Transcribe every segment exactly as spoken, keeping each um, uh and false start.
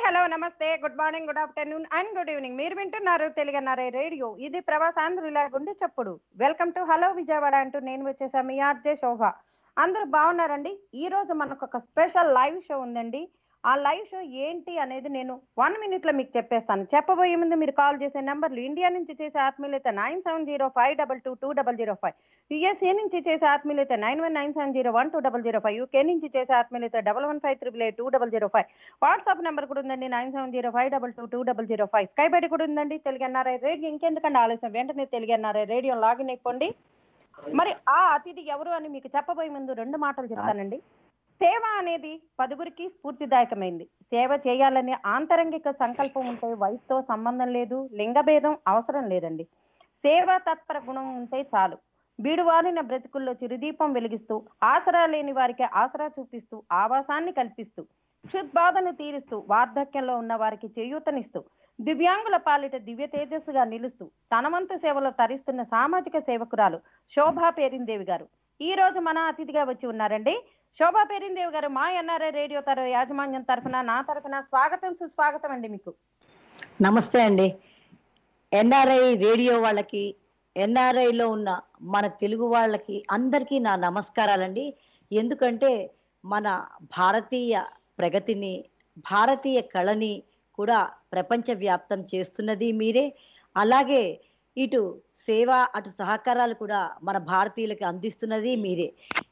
Hello, నమస్తే, good morning, good afternoon and good evening. మీరు వింటున్నారు తెలుగన్నారే రేడియో. ఇది ప్రవాసాంధ్రుల గుండె చప్పుడు. వెల్కమ్ టు హలో విజయవాడ అంటూ నేను వచ్చేసా మీ ఆర్జే శోభ. అందరూ బాగున్నారండి. ఈ రోజు మనకు ఒక స్పెషల్ లైవ్ షో ఉందండి. ఆ లైవ్ షో ఏంటి అనేది నేను వన్ మినిట్ లో మీకు చెప్పేస్తాను. చెప్పబోయే ముందు మీరు కాల్ చేసే నెంబర్లు ఇండియా నుంచి చేసే ఆత్మీయులైతే nine seven zero five double two two double zero five, USA నుంచి చేసే ఆత్మీయులైతే nine one nine seven zero one two double zero five, UK నుంచి చేసే ఆత్మీయులైతే double one five triple eight two double zero five. WhatsApp number కూడా ఉందండి, nine seven zero five double two two double zero five. స్కై బయట కూడా ఉందండి, తెలుగన్నారే radio. ఇంకెందుకంటే ఆలస్యం, వెంటనే తెలుగన్నారే రేడియో లాగిన్ అయిపోండి. మరి ఆ అతిథి ఎవరు అని మీకు చెప్పబోయే ముందు రెండు మాటలు చెప్తానండి. సేవ అనేది పదుగురికి స్ఫూర్తిదాయకమైంది. సేవ చేయాలనే ఆంతరంగిక సంకల్పం ఉంటే వయసుతో సంబంధం లేదు, లింగభేదం అవసరం లేదండి. సేవా తత్పర గుణం ఉంటే చాలు. బీడువారిన బ్రతుకుల్లో చిరుదీపం వెలిగిస్తూ, ఆసరా లేని వారికి ఆసరా చూపిస్తూ, ఆవాసాన్ని కల్పిస్తూ, క్షుద్బాధను తీరుస్తూ, వార్ధక్యంలో ఉన్న వారికి చేయూతనిస్తూ, దివ్యాంగుల పాలిట దివ్య తేజస్సుగా నిలుస్తూ, తనవంతు సేవలో తరిస్తున్న సామాజిక సేవకురాలు శోభా పేరిందేవి గారు ఈ రోజు మన అతిథిగా వచ్చి ఉన్నారండి. శోభా పేరిందేవి గారు మా ఎన్ఆర్ఐ రేడియో తర యాజమాన్యం తరఫున, నా తరఫున స్వాగతం, సుస్వాగతం అండి మీకు. నమస్తే అండి. ఎన్ఆర్ఐ రేడియో వాళ్ళకి, ఎన్ఆర్ఐలో ఉన్న మన తెలుగు వాళ్ళకి అందరికీ నా నమస్కారాలండి. ఎందుకంటే మన భారతీయ ప్రగతిని, భారతీయ కళని కూడా ప్రపంచవ్యాప్తం చేస్తున్నది మీరే. అలాగే ఇటు సేవ, అటు సహకారాలు కూడా మన భారతీయులకి అందిస్తున్నది మీరే.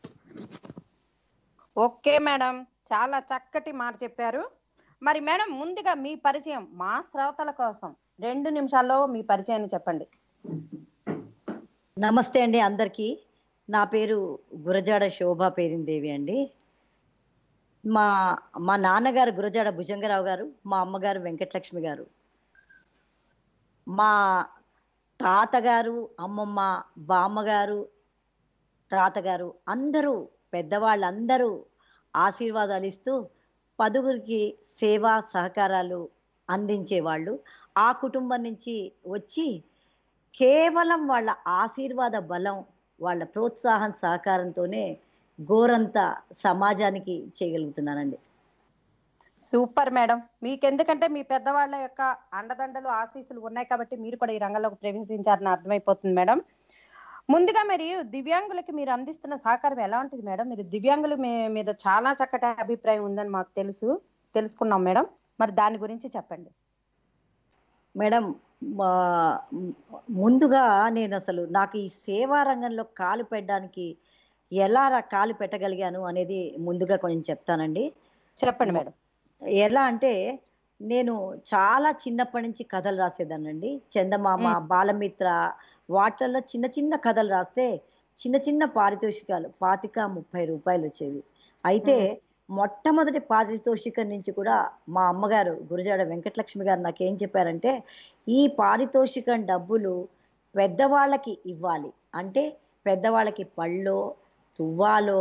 ఓకే మేడం, చాలా చక్కటి మాట చెప్పారు. మరి మేడం, ముందుగా మీ పరిచయం మా శ్రోతల కోసం రెండు నిమిషాల్లో మీ పరిచయాన్ని చెప్పండి. నమస్తే అండి అందరికీ. నా పేరు గురజాడ శోభా పేరిందేవి అండి. మా మా నాన్నగారు గురజాడ భుజంగరావు గారు, మా అమ్మగారు వెంకటలక్ష్మి గారు. మా తాతగారు, అమ్మమ్మ, బామ్మగారు, తాతగారు అందరూ పెద్దవాళ్ళందరూ ఆశీర్వాదాలు ఇస్తూ పదుగురికి సేవా సహకారాలు అందించేవాళ్ళు. ఆ కుటుంబం నుంచి వచ్చి కేవలం వాళ్ళ ఆశీర్వాద బలం, వాళ్ళ ప్రోత్సాహం, సహకారంతోనే గోరంత సమాజానికి చేయగలుగుతున్నానండి. Super madam. మీకెందుకంటే మీ పెద్దవాళ్ళ యొక్క అండదండలు, ఆశీస్సులు ఉన్నాయి కాబట్టి మీరు కూడా ఈ రంగంలోకి ప్రవేశించారని అర్థమైపోతుంది మేడం. ముందుగా మరి దివ్యాంగులకి మీరు అందిస్తున్న సహకారం ఎలా ఉంటుంది మేడం? మీరు దివ్యాంగుల మీద చాలా చక్కటి అభిప్రాయం ఉందని మాకు తెలుసు, తెలుసుకున్నాం మేడం. మరి దాని గురించి చెప్పండి మేడం. ముందుగా నేను అసలు నాకు ఈ సేవా రంగంలో కాలు పెట్టడానికి ఎలా కాలు పెట్టగలిగాను అనేది ముందుగా కొంచెం చెప్తానండి. చెప్పండి మేడం. ఎలా అంటే, నేను చాలా చిన్నప్పటి నుంచి కథలు రాసేదానండి. చందమామ, బాలమిత్ర వాటిల్లో చిన్న చిన్న కథలు రాస్తే చిన్న చిన్న పారితోషికాలు పాతిక ముప్పై రూపాయలు వచ్చేవి. అయితే మొట్టమొదటి పారితోషికం నుంచి కూడా మా అమ్మగారు గురజాడ వెంకటలక్ష్మి గారు నాకేం చెప్పారంటే, ఈ పారితోషికం డబ్బులు పెద్దవాళ్ళకి ఇవ్వాలి. అంటే పెద్దవాళ్ళకి పళ్ళో, తువ్వాలో,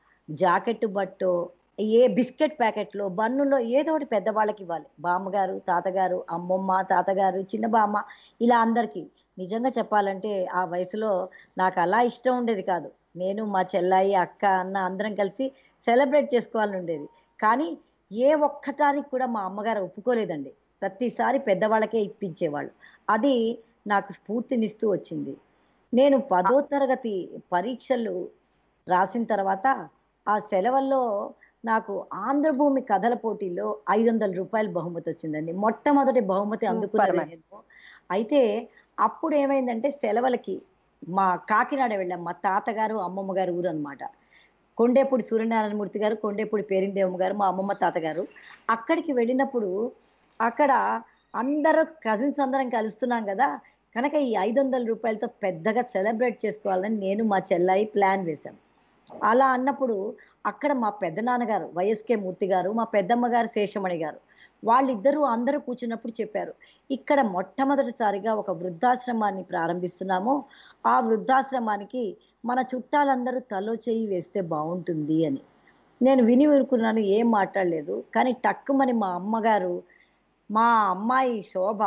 జాకెట్ బట్టో, ఏ బిస్కెట్ ప్యాకెట్లో, బన్నులో ఏదో ఒకటి పెద్దవాళ్ళకి ఇవ్వాలి. బామ్మగారు, తాతగారు, అమ్మమ్మ, తాతగారు, చిన్న బామ్మ, ఇలా అందరికీ. నిజంగా చెప్పాలంటే ఆ వయసులో నాకు అలా ఇష్టం ఉండేది కాదు. నేను మా చెల్లాయి, అక్క, అన్న అందరం కలిసి సెలబ్రేట్ చేసుకోవాలని ఉండేది. కానీ ఏ ఒక్కటానికి కూడా మా అమ్మగారు ఒప్పుకోలేదండి. ప్రతిసారి పెద్దవాళ్ళకే ఇప్పించేవాళ్ళు. అది నాకు స్ఫూర్తినిస్తూ వచ్చింది. నేను పదో తరగతి పరీక్షలు రాసిన తర్వాత ఆ సెలవుల్లో నాకు ఆంధ్రభూమి కథల పోటీలో ఐదు వందల రూపాయలు బహుమతి వచ్చిందండి. మొట్టమొదటి బహుమతి అందుకున్నాను. అయితే అప్పుడు ఏమైందంటే, సెలవులకి మా కాకినాడ వెళ్ళాం. మా తాతగారు, అమ్మమ్మ గారు ఊరు అనమాట. కొండేపూడి సూర్యనారాయణమూర్తి గారు, కొండేపూడి పేరిందేవమ్మ గారు, మా అమ్మమ్మ తాతగారు. అక్కడికి వెళ్ళినప్పుడు అక్కడ అందరూ కజిన్స్ అందరం కలుస్తున్నాం కదా, కనుక ఈ ఐదు వందల రూపాయలతో పెద్దగా సెలబ్రేట్ చేసుకోవాలని నేను మా చెల్లాయి ప్లాన్ వేశాం. అలా అన్నప్పుడు అక్కడ మా పెద్దనాన్నగారు వైఎస్కే మూర్తి గారు, మా పెద్దమ్మ గారు శేషమణి గారు, వాళ్ళిద్దరూ అందరూ కూర్చున్నప్పుడు చెప్పారు, ఇక్కడ మొట్టమొదటిసారిగా ఒక వృద్ధాశ్రమాన్ని ప్రారంభిస్తున్నాము. ఆ వృద్ధాశ్రమానికి మన చుట్టాలందరూ తలో చేయి వేస్తే బాగుంటుంది అని. నేను విని ఊరుకున్నాను, ఏం మాట్లాడలేదు. కానీ టక్కుమని మా అమ్మగారు, మా అమ్మాయి శోభ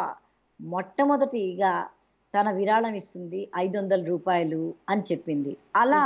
మొట్టమొదటిగా తన విరాళం ఇస్తుంది ఐదు వందల రూపాయలు అని చెప్పింది. అలా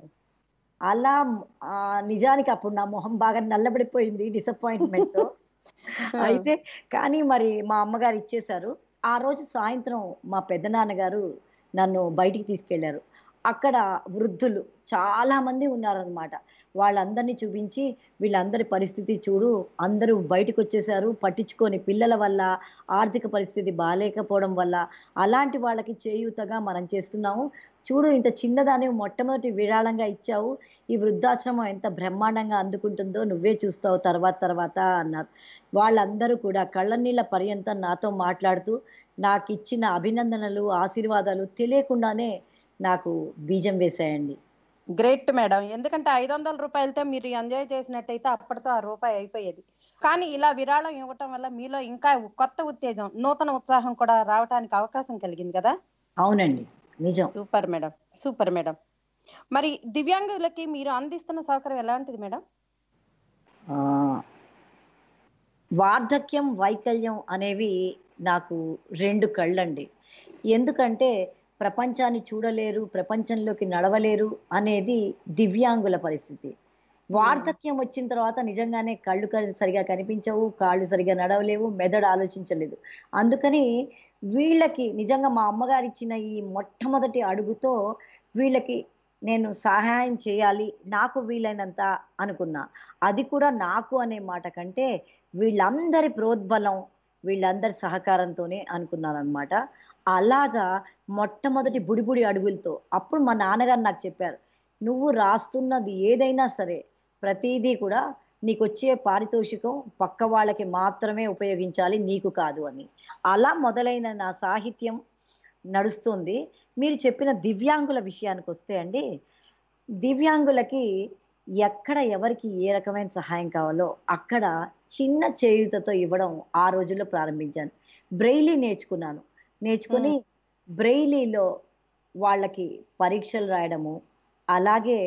అలా నిజానికి అప్పుడు నా మొహం బాగా నల్లబడిపోయింది డిసప్పాయింట్మెంట్తో. ఆ! అయితే కానీ మరి మా అమ్మగారు ఇచ్చేశారు. ఆ రోజు సాయంత్రం మా పెద్దనాన్నగారు నన్ను బయటికి తీసుకెళ్లారు. అక్కడ వృద్ధులు చాలా మంది ఉన్నారనమాట. వాళ్ళందరిని చూపించి, "వీళ్ళందరి పరిస్థితి చూడు, అందరూ బయటికొచ్చేసారు. పట్టించుకోని పిల్లల వల్ల, ఆర్థిక పరిస్థితి బాలేకపోవడం వల్ల, అలాంటి వాళ్ళకి చేయూతగా మనం చేస్తున్నాము. చూడు ఇంత చిన్నదానివి మొట్టమొదటి విరాళంగా ఇచ్చావు. ఈ వృద్ధాశ్రమం ఎంత బ్రహ్మాండంగా అందుకుంటుందో నువ్వే చూస్తావు తర్వాత తర్వాత" అన్నారు. వాళ్ళందరూ కూడా కళ్ళనీళ్ల పర్యంతం నాతో మాట్లాడుతూ, నాకిచ్చిన అభినందనలు, ఆశీర్వాదాలు తెలియకుండానే నాకు బీజం వేశాయండి. Great madam. ఎందుకంటే ఐదు వందల రూపాయలతో మీరు ఎంజాయ్ చేసినట్టయితే అప్పటితో ఆ రూపాయి అయిపోయేది. కానీ ఇలా విరాళం ఇవ్వటం వల్ల మీలో ఇంకా కొత్త ఉత్తేజం, నూతన ఉత్సాహం కూడా రావటానికి అవకాశం కలిగింది కదా! అవునండి. నిజం. Super madam. Super madam. మరి దివ్యాంగులకి మీరు అందిస్తున్న సౌకర్యం ఎలాంటిది మేడం? ఆహ్, వార్ధక్యం, వైకల్యం అనేవి నాకు రెండు కళ్ళండి. ఎందుకంటే ప్రపంచాన్ని చూడలేరు, ప్రపంచంలోకి నడవలేరు అనేది దివ్యాంగుల పరిస్థితి. హ్మ్. వార్ధక్యం వచ్చిన తర్వాత నిజంగానే కళ్ళు క సరిగ్గా కనిపించవు, కాళ్ళు సరిగ్గా నడవలేవు, మెదడు ఆలోచించలేదు. అందుకని వీళ్ళకి నిజంగా మా అమ్మగారిచ్చిన ఈ మొట్టమొదటి అడుగుతో వీళ్ళకి నేను సహాయం చేయాలి, నాకు వీలైనంత అనుకున్నా. అది కూడా నాకు అనే మాట కంటే వీళ్ళందరి ప్రోద్బలం, వీళ్ళందరి సహకారంతోనే అనుకున్నాననమాట. అలాగా మొట్టమొదటి బుడిబుడి అడుగులతో అప్పుడు మా నాన్నగారు నాకు చెప్పారు. "నువ్వు రాస్తున్నది ఏదైనా సరే, ప్రతీదీ కూడా నీకొచ్చే పారితోషికం పక్క వాళ్ళకి మాత్రమే ఉపయోగించాలి, నీకు కాదు" అని. అలా మొదలైన నా సాహిత్యం నడుస్తుంది. మీరు చెప్పిన దివ్యాంగుల విషయానికొస్తే అండి, దివ్యాంగులకి ఎక్కడ ఎవరికి ఏ రకమైన సహాయం కావాలో అక్కడ చిన్న చేయూతతో ఇవ్వడం ఆ రోజుల్లో ప్రారంభించాను. బ్రెయిలీ నేర్చుకున్నాను. నేర్చుకొని హ్మ్. బ్రెయిలీలో వాళ్ళకి పరీక్షలు రాయడము, అలాగే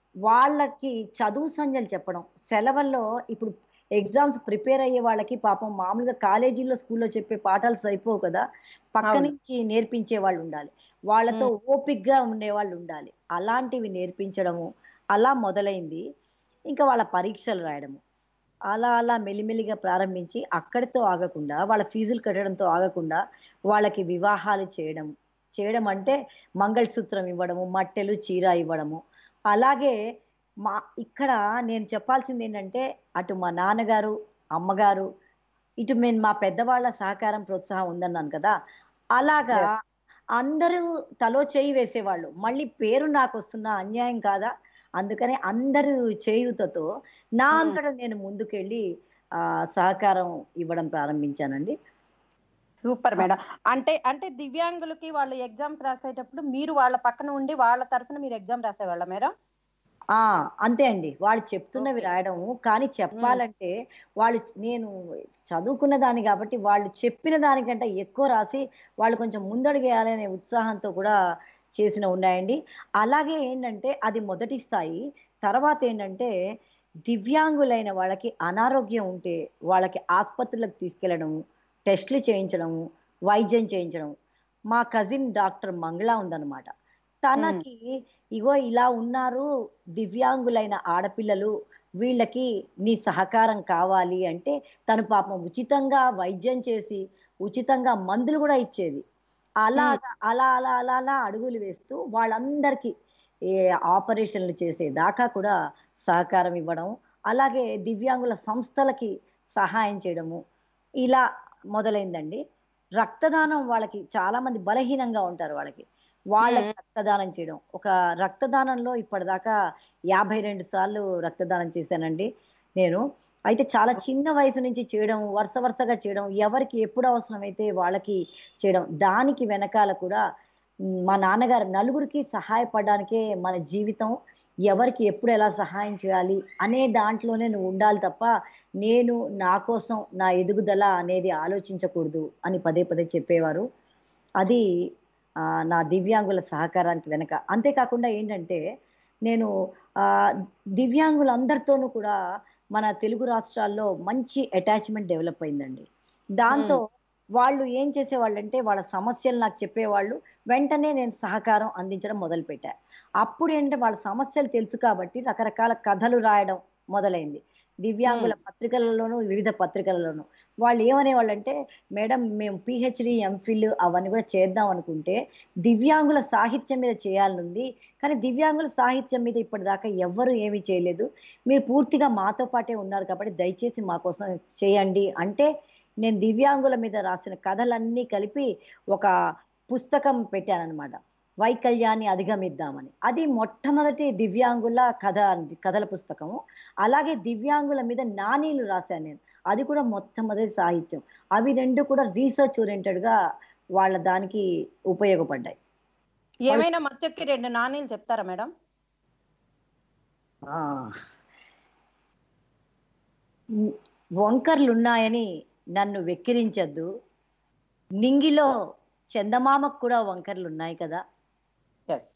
వాళ్ళకి చదువు సంధ్యలు చెప్పడం. సెలవుల్లో ఇప్పుడు ఎగ్జామ్స్ ప్రిపేర్ అయ్యే వాళ్ళకి పాపం మామూలుగా కాలేజీల్లో, స్కూల్‌లో చెప్పే పాఠాలు సరిపోవు కదా! పక్క అవును. నుంచి నేర్పించే వాళ్ళుండాలి. వాళ్ళతో హ్మ్. ఓపికగా ఉండేవాళ్ళుండాలి. అలాంటివి నేర్పించడము, అలా మొదలైంది. ఇంకా వాళ్ళ పరీక్షలు రాయడము. అలా అలా మెల్లిమెల్లిగా ప్రారంభించి అక్కడితో ఆగకుండా, వాళ్ళ ఫీజులు కట్టడంతో ఆగకుండా, వాళ్ళకి వివాహాలు చేయడం. చేయడం అంటే మంగళసూత్రం ఇవ్వడము, మట్టెలు, చీర ఇవ్వడము. అలాగే మా ఇక్కడ నేను చెప్పాల్సిందేంటంటే, అటు మా నాన్నగారు, అమ్మగారు, ఇటు మేము మా పెద్దవాళ్ళ సహకారం, ప్రోత్సాహం ఉందన్నాను కదా! అలాగా యెస్. అందరూ తలో చెయ్యి వేసేవాళ్ళు. మళ్ళీ పేరు నాకొస్తున్న అన్యాయం కాదా? అందుకని అందరూ చేయూతతో నా హ్మ్. అంతట నేను ముందుకెళ్ళి ఆహ్, సహకారం ఇవ్వడం ప్రారంభించానండి. సూపర్ ఆ! మేడం. అంటే అంటే దివ్యాంగులకి వాళ్ళు ఎగ్జామ్స్ రాసేటప్పుడు మీరు వాళ్ళ పక్కన ఉండి వాళ్ళ తరఫున మీరు ఎగ్జామ్ రాసేవాళ్ళా మేడం? ఆ! అంతే అండి. వాళ్ళు చెప్తున్నవి ఓకే. రాయడము. కానీ హ్మ్. చెప్పాలంటే వాళ్ళు చ్ నేను చదువుకున్న దాన్ని గాబట్టి వాళ్ళు చెప్పిన దానికంటే ఎక్కువ రాసి వాళ్ళు కొంచెం ముందడుగేయాలి అనే ఉత్సాహంతో కూడా చేసినవున్నాయండి. అలాగే ఏంటంటే అది మొదటి స్థాయి. తర్వాతేంటంటే దివ్యాంగులైన వాళ్ళకి అనారోగ్యం ఉంటే వాళ్ళకి ఆస్పత్రులకు తీసుకెళ్లడము, టెస్ట్‌లు చేయించడము, వైద్యం చేయించడం. మా కజిన్ డాక్టర్ మంగళ ఉందన్నమాట. హ్మ్. తనకి ఇగో ఇలా ఉన్నారు దివ్యాంగులైన ఆడపిల్లలు. వీళ్ళకి నీ సహకారం కావాలి అంటే, తను పాపం ఉచితంగా వైద్యం చేసి, ఉచితంగా మందులు గూడా ఇచ్చేది. హ్మ్. అలాగా అలా, అలా, అలా, అలా అడుగులు వేస్తూ వాళ్ళందరికీ ఏ ఆపరేషన్‌లు చేసేదాకా కూడా సహకారం ఇవ్వడం. అలాగే దివ్యాంగుల సంస్థలకి సహాయం చేయడము. ఇలా మొదలైందండి. రక్తదానం వాళ్ళకి చాలా మంది బలహీనంగా ఉంటారు వాళ్ళకి. వాళ్ళకి హ్మ్. రక్తదానం చేయడం. ఒక రక్తదానంలో ఇప్పటిదాకా యాభై రెండు సార్లు రక్తదానం చేశానండి నేను. అయితే చాలా హ్మ్. చిన్న వయసు నుంచి చేయడం, వరుస వరుసగా చేయడం, ఎవరికి ఎప్పుడు అవసరమైతే వాళ్ళకి చేయడం. దానికి వెనకాల కూడా హ్మ్, మా నాన్నగారు నలుగురికి సహాయపడడానికే మన జీవితం. ఎవరికి ఎప్పుడు ఎలా సహాయం చేయాలి అనే దాంట్లోనే నువ్వు ఉండాలి తప్ప, నేను నా కోసం, నా ఎదుగుదల అనేది ఆలోచించకూడదు అని పదే పదే చెప్పేవారు. అది ఆహ్, నా దివ్యాంగుల సహకారానికి వెనక. అంతే కాకుండా ఏంటంటే, నేను ఆహ్, దివ్యాంగులందరితోనూ కూడా మన తెలుగు రాష్ట్రాల్లో మంచి అటాచ్‌మెంట్ డెవలప్ అయిందండి. దాంతో హ్మ్. వాళ్ళు ఏం చేసేవాళ్ళంటే, వాళ్ళ సమస్యలు నాకు చెప్పేవాళ్ళు. వెంటనే నేను సహకారం అందించడం మొదలుపెట్టా. అప్పుడేంటంటే వాళ్ళ సమస్యలు తెలుసు కాబట్టి రకరకాల కథలు రాయడం మొదలైంది. దివ్యాంగుల పత్రికలలోను, వివిధ పత్రికలలోను. వాళ్ళు ఏమనేవాళ్ళంటే, మేడం మేము పీహెచ్‌డీ, ఎంఫిల్ అవన్నీ కూడా చేద్దాం అనుకుంటే, దివ్యాంగుల సాహిత్యం మీద చేయాలనుంది. కానీ దివ్యాంగుల సాహిత్యం మీద ఇప్పటిదాకా ఎవ్వరు ఏమీ చేయలేదు. మీరు పూర్తిగా మాతో పాటే ఉన్నారు కాబట్టి దయచేసి మా కోసం చేయండి అంటే, నేను దివ్యాంగుల మీద రాసిన కథలన్నీ కలిపి ఒక పుస్తకం పెట్టాననమాట. వైకల్యాన్ని అధిగమిద్దామని. అది మొట్టమొదటి దివ్యాంగుల కథ అండి కథల పుస్తకము. అలాగే దివ్యాంగుల మీద నానీలు రాశాను నేను. అది కూడా మొట్టమొదటి సాహిత్యం. అవి రెండు కూడా రీసెర్చ్ ఓరియెంటెడ్‌గా వాళ్ళ దానికి ఉపయోగపడ్డాయి. ఏమైనా మచ్చక్కి రెండు నాణేలు చెప్తారా మేడం? ఆ! హ్మ్. వంకర్లున్నాయని నన్ను వెక్కిరించొద్దు. నింగిలో చందమామకు కూడా వంకర్లున్నాయి కదా! యెస్.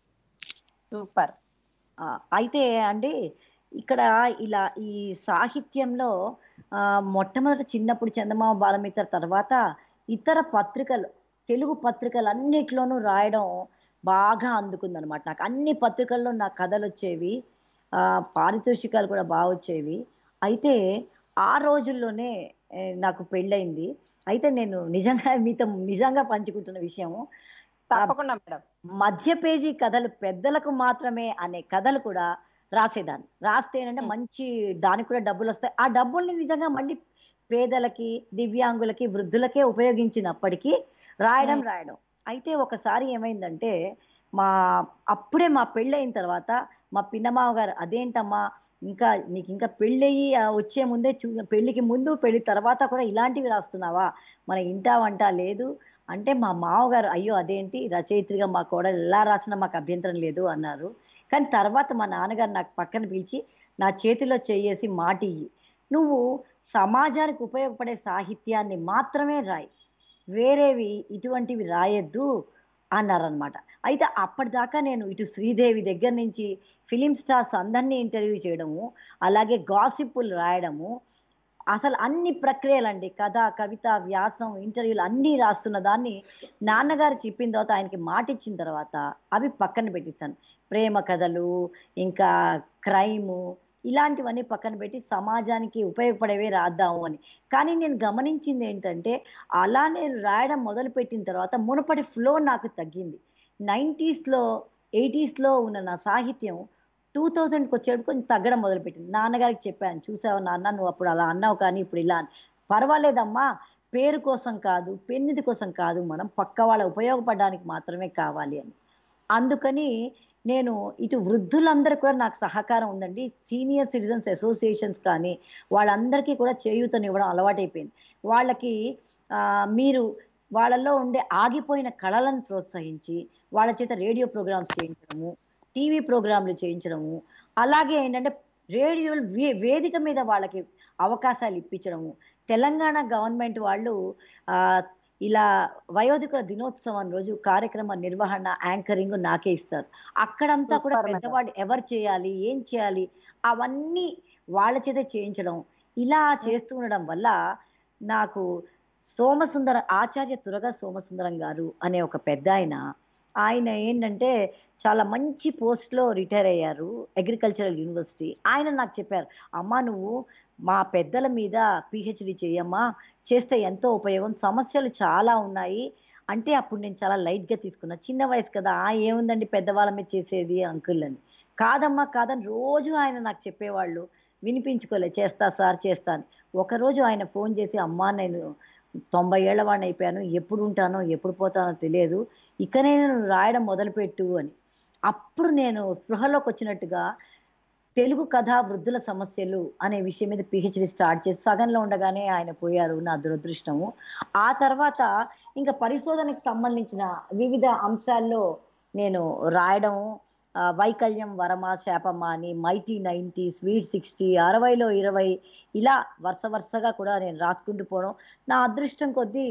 సూపర్. ఆ! అయితే అండి ఇక్కడ ఇలా ఈ సాహిత్యంలో ఆహ్, మొట్టమొదట చిన్నప్పుడు చందమామ, బాలమిత్ర తర్వాత ఇతర పత్రికలు, తెలుగు పత్రికలన్నిట్లోనూ రాయడం బాగా అందుకుందనమాట నాకు. అన్ని పత్రికల్లో నా కథలొచ్చేవి. ఆహ్, పారితోషికాలు కూడా బా వచ్చేవి. అయితే ఆ రోజుల్లోనే eh, నాకు పెళ్ళయింది. అయితే నేను నిజంగా మీతో నిజంగా పంచుకుంటున్న విషయం ఆహ్, తప్పకుండా మేడం. మధ్య పేజీ కథలు పెద్దలకు మాత్రమే అనే కథలు కూడా రాసేదాన్ని. రాస్తే ఏంటంటే హ్మ్. మంచి దానికి కూడా డబ్బులొస్తాయి. ఆ డబ్బుల్ని నిజంగా మళ్ళీ పేదలకి, దివ్యాంగులకి, వృద్ధులకే ఉపయోగించినప్పటికీ రాయడం, హ్మ్. రాయడం. అయితే ఒకసారి ఏమైందంటే, మా అప్పుడే మా పెళ్ళయిన తర్వాత మా పిన్నమామ గారు, "అదేంటమ్మా ఇంకా నీకింకా పెళ్ళయ్యి ఆహ్, వచ్చే ముందే చు పెళ్ళికి ముందు, పెళ్లి తర్వాత కూడా ఇలాంటివి రాస్తున్నావా? మన ఇంటా వంటా లేదు." అంటే మా మామగారు, "అయ్యో! అదేంటి రచయిత్రిగా మా కోడలు ఎలా రాసినా మాకు అభ్యంతరం లేదు" అన్నారు. కానీ తర్వాత మా నాన్నగారు నాకు పక్కన పిలిచి, నా చేతిలో చెయ్యేసి మాటియ్యి. "నువ్వు సమాజానికి ఉపయోగపడే సాహిత్యాన్ని మాత్రమే రాయి. వేరేవి ఇటువంటివి రాయొద్దు" అన్నారనమాట. అయితే అప్పటిదాకా నేను ఇటు శ్రీదేవి దగ్గర నుంచి ఫిల్మ్ స్టార్స్ అందరిని ఇంటర్వ్యూ చేయడము, అలాగే గాసిప్పులు రాయడము, అసలు అన్ని ప్రక్రియలండి. కథ, కవిత, వ్యాసం, ఇంటర్వ్యూలు అన్నీ రాస్తున్న దాన్ని నాన్నగారు చెప్పిన తర్వాత ఆయనకి మాటిచ్చిన తర్వాత అవి పక్కన పెట్టేసాను. ప్రేమ కథలు, ఇంకా క్రైము ఇలాంటివన్నీ పక్కన పెట్టి సమాజానికి ఉపయోగపడేవే రాద్దాము అని. కానీ నేను గమనించిందేంటంటే, అలా నేను రాయడం మొదలుపెట్టిన తర్వాత మునుపటి ఫ్లో నాకు తగ్గింది. నైంటీస్‌లో, ఎయిటీస్‌లో ఉన్న నా సాహిత్యం రెండు వేలకి వచ్చేటప్పటికి కొంచెం తగ్గడం మొదలుపెట్టింది. నాన్నగారికి చెప్పాను. "చూసావా నాన్న నువ్వు అప్పుడు అలా అన్నావు కానీ ఇప్పుడు ఇలా" అని. "పర్వాలేదమ్మా పేరు కోసం కాదు, పెన్నిది కోసం కాదు మనం పక్క వాళ్ళ ఉపయోగపడడానికి మాత్రమే కావాలి" అని. అందుకని నేను ఇటు వృద్ధులందరూ కూడా నాకు సహకారం ఉందండి. సీనియర్ సిటిజన్స్ అసోసియేషన్స్ కానీ, వాళ్ళందరికీ కూడా చేయూతనివ్వడం అలవాటైపోయింది. వాళ్ళకి ఆహ్, మీరు వాళ్ళలో ఉండే ఆగిపోయిన కళలను ప్రోత్సహించి, వాళ్ళ చేత రేడియో ప్రోగ్రామ్స్ చేయించడము, టీవీ ప్రోగ్రామ్‌లు చేయించడము, అలాగే ఏంటంటే రేడియోలు వే వేదిక మీద వాళ్ళకి అవకాశాలు ఇప్పించడము. తెలంగాణ గవర్నమెంట్ వాళ్ళు ఆహ్, ఇలా వయోధికుల దినోత్సవం రోజు కార్యక్రమ నిర్వహణ, యాంకరింగ్ నాకే ఇస్తారు. అక్కడంతా కూడా సూపర్ మేడం. పెద్దవాళ్ళు ఎవరు చేయాలి? ఏం చేయాలి? అవన్నీ వాళ్ళ చేతే చేయించడం. ఇలా హ్మ్. చేస్తూ ఉండడం వల్ల నాకు సోమసుందర ఆచార్య తురగ సోమసుందరం గారు అనే ఒక పెద్దాయన, ఆయన ఏంటంటే చాలా మంచి పోస్ట్‌లో రిటైర్ అయ్యారు. Agricultural university. ఆయన నాకు చెప్పారు, "అమ్మా నువ్వు మా పెద్దల మీద పీహెచ్‌డీ చెయ్యమ్మా. చేస్తే ఎంతో ఉపయోగం. సమస్యలు చాలా ఉన్నాయి." అంటే అప్పుడు నేను చాలా లైట్‌గా తీసుకున్నా. చిన్న వయసు కదా! "ఆ! ఏముందండి పెద్దవాళ్ళ మీద చేసేది అంకుల్" అని. "కాదమ్మా కాదని" రోజు ఆయన నాకు చెప్పేవాళ్ళు. వినిపించుకోలే. "చేస్తా సార్ చేస్తా" అని. ఒకరోజు ఆయన ఫోన్ చేసి, "అమ్మా నేను తొంభై ఏళ్ల వాడినయిపోయాను. ఎప్పుడుంటానో, ఎప్పుడు పోతానో తెలియదు. ఇకనైనా నువ్వు రాయడం మొదలుపెట్టు" అని. అప్పుడు నేను స్పృహలోకొచ్చినట్టుగా తెలుగు కథ, వృద్ధుల సమస్యలు అనే విషయం మీద పీహెచ్‌డీ స్టార్ట్ చేసి సగంలో ఉండగానే ఆయన పోయారు. నా దురదృష్టము. ఆ తర్వాత ఇంకా పరిశోధనకు సంబంధించిన వివిధ అంశాల్లో నేను రాయడం ఆహ్, వైకల్యం వరమా శాపమా అని, మైటీ తొంభై, స్వీట్ అరవై, అరవైలో ఇరవై ఇలా వరుస వరుసగా కూడా నేను రాసుకుంటూ పోవడం. నా అదృష్టం కొద్దీ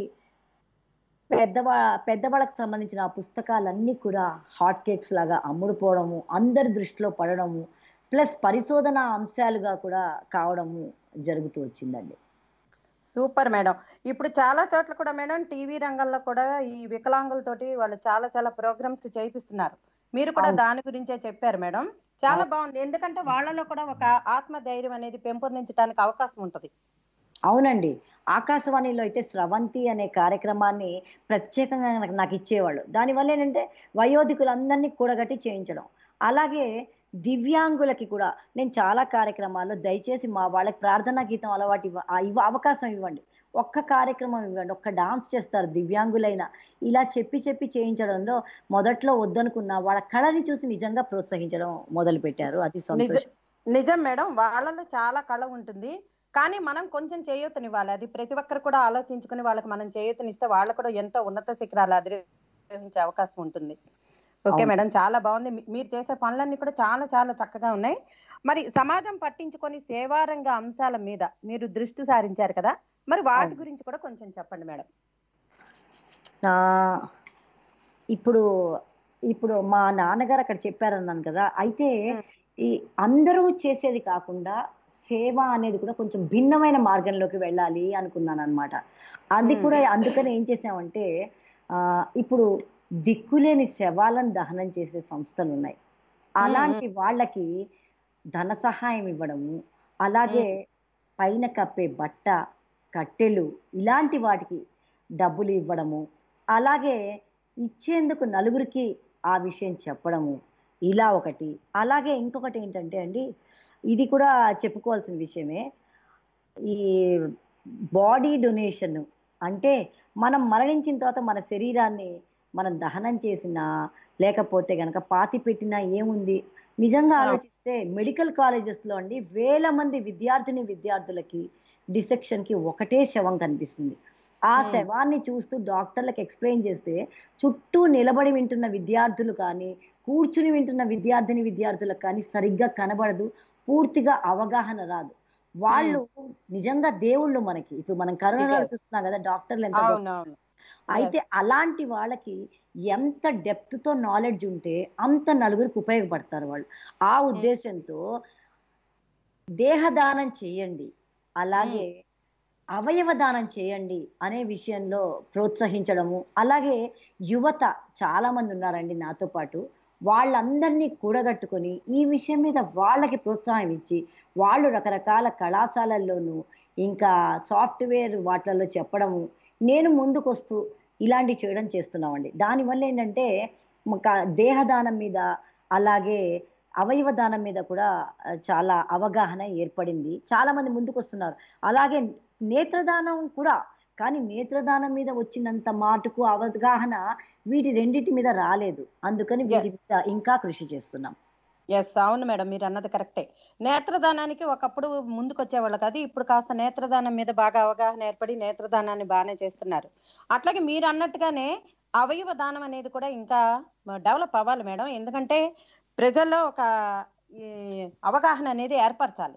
పెద్దవా పెద్దవాళ్ళకి సంబంధించిన ఆ పుస్తకాలన్నీ కూడా హాట్ కేక్స్ లాగా అమ్ముడుపోవడము, అందరి దృష్టిలో పడడము, ప్లస్ పరిశోధన అంశాలుగా కూడా కావడము జరుగుతూ వచ్చిందండి. Super madam. ఇప్పుడు చాలా చోట్ల కూడా మేడం టీవీ రంగంలో కూడా ఈ వికలాంగులతోటి వాళ్ళు చాలా చాలా ప్రోగ్రామ్స్ చేయిపిస్తున్నారు. మీరు కూడా అవును. దాని గురించే చెప్పారు మేడం. చాలా బాగుంది. ఎందుకంటే వాళ్ళలో కూడా ఒక ఆత్మ ధైర్యం అనేది పెంపొందించడానికి అవకాశం ఉంటది. అవునండి. ఆకాశవాణిలో అయితే స్రవంతి అనే కార్యక్రమాన్ని ప్రత్యేకంగా నాకు నాకిచ్చేవాళ్ళు. దానివల్ల ఏంటంటే వయోధికులందరినీ కూడగట్టి చేయించడం. అలాగే దివ్యాంగులకి కూడా నేను చాలా కార్యక్రమాల్లో దయచేసి మా వాళ్ళకి ప్రార్థనా గీతం అలవాటు ఇవ్వ ఆహ్, ఇవ్వ అవకాశం ఇవ్వండి. ఒక్క కార్యక్రమం ఇవ్వండి. ఒక్క డాన్స్ చేస్తారు దివ్యాంగులైన. ఇలా చెప్పి చెప్పి చేయించడంలో మొదట్లో వద్దనుకున్న వాళ్ళ కళని చూసి నిజంగా ప్రోత్సహించడం మొదలుపెట్టారు. అది నిజ సంతోషం. నిజం మేడం. వాళ్ళలో చాలా కళ ఉంటుంది. కానీ మనం కొంచెం చేయూతనివ్వాలి. అది ప్రతి ఒక్కరు కూడా ఆలోచించుకొని వాళ్ళకి మనం చేయూతనిస్తే వాళ్ళు కూడా ఎంతో ఉన్నత శిఖరాలు అధిరోహించే అవకాశం ఉంటుంది. ఓకే అవును. మేడం. చాలా బాగుంది. మీ మీరు చేసే పనులన్నీ కూడా చాలా చాలా చక్కగా ఉన్నాయి. మరి సమాజం పట్టించుకొని సేవారంగ అంశాల మీద మీరు దృష్టి సారించారు కదా! మరి వాటి అవును. గురించి కూడా కొంచెం చెప్పండి మేడం. ఆహ్, ఇప్పుడు, ఇప్పుడు మా నాన్నగారు అక్కడ చెప్పారన్నాను కదా! అయితే హ్మ్. ఈ అందరూ చేసేది కాకుండా సేవ అనేది కూడా కొంచెం భిన్నమైన మార్గంలోకి వెళ్ళాలి అనుకున్నాననమాట. అది హ్మ్. కూడా అందుకని ఏం చేసామంటే ఆహ్, ఇప్పుడు దిక్కులేని శవాలను దహనం చేసే సంస్థలున్నాయి. హ్మ్. హ్మ్. అలాంటి వాళ్ళకి ధన సహాయం ఇవ్వడము, అలాగే హ్మ్. పైన కప్పే బట్ట, కట్టెలు ఇలాంటి వాటికి డబ్బులు ఇవ్వడము, అలాగే ఇచ్చేందుకు నలుగురికి ఆ విషయం చెప్పడము. ఇలా ఒకటి. అలాగే ఇంకొకటేంటంటే అండి, ఇది కూడా చెప్పుకోవాల్సిన విషయమే. ఈ బాడీ డొనేషన్ అంటే మనం మరణించిన తర్వాత మన శరీరాన్ని మనం దహనం చేసినా, లేకపోతే గనక పాతిపెట్టినా ఏముంది? నిజంగా ఆ! ఆలోచిస్తే మెడికల్ కాలేజెస్‌లో అండి వేల మంది విద్యార్థిని విద్యార్థులకి డిసెక్షన్‌కి ఒకటే శవం కనిపిస్తుంది. ఆ హ్మ్. శవాన్ని చూస్తూ డాక్టర్‌లకి ఎక్స్‌ప్లెయిన్ చేస్తే చుట్టూ నిలబడి వింటున్న విద్యార్థులు కానీ, కూర్చుని వింటున్న విద్యార్థిని విద్యార్థులకు కానీ సరిగ్గా కనబడదు. పూర్తిగా అవగాహన రాదు. హ్మ్. వాళ్ళు నిజంగా దేవుళ్ళు మనకి. ఇప్పుడు మనం కరోనాలో యెస్. చూస్తున్నాం గదా! డాక్టర్లు ఎంత గొప్ప. అవునవును. అయితే యెస్. అలాంటి వాళ్ళకి ఎంత డెప్త్‌తో నాలెడ్జ్ ఉంటే అంత నలుగురికి ఉపయోగపడతారు వాళ్ళు. ఆ హ్మ్. ఉద్దేశ్యంతో దేహదానం చేయండి. హ్మ్. అలాగే అవయవ దానం చేయండి అనే విషయంలో ప్రోత్సహించడము. అలాగే యువత చాలామంది ఉన్నారండి నాతో పాటు. వాళ్ళందరినీ కూడగట్టుకొని ఈ విషయం మీద వాళ్ళకి ప్రోత్సాహం ఇచ్చి, వాళ్ళు రకరకాల కళాశాలల్లోనూ, ఇంకా సాఫ్ట్‌వేర్ వాట్లల్లో చెప్పడము. నేను ముందుకొస్తూ ఇలాంటివి చేయడం చేస్తున్నామండి. దానివల్ల ఏంటంటే ఒక దేహదానం మీద, అలాగే అవయవ దానం మీద కూడా ఆహ్, చాలా అవగాహన ఏర్పడింది. చాలామంది ముందుకొస్తున్నారు. అలాగే నేత్రదానం కూడా. కానీ నేత్రదానం మీద వచ్చినంత మాటుకు అవగాహన వీటి రెండిటి మీద రాలేదు. అందుకని వీటి యెస్. మీద ఇంకా కృషి చేస్తున్నాం. యెస్. అవును మేడం. మీరన్నది కరెక్టే. నేత్రదానానికి ఒకప్పుడు ముందుకొచ్చేవాళ్ళు కాదు. ఇప్పుడు కాస్త నేత్రదానం మీద బాగా అవగాహన ఏర్పడి నేత్రదానాన్ని బానే చేస్తున్నారు. అట్లాగే మీరన్నట్టుగానే అవయవ దానం అనేది కూడా ఇంకా మ డెవలప్ అవ్వాలి మేడం. ఎందుకంటే ప్రజల్లో ఒక ఈ అవగాహన అనేది ఏర్పరచాలి.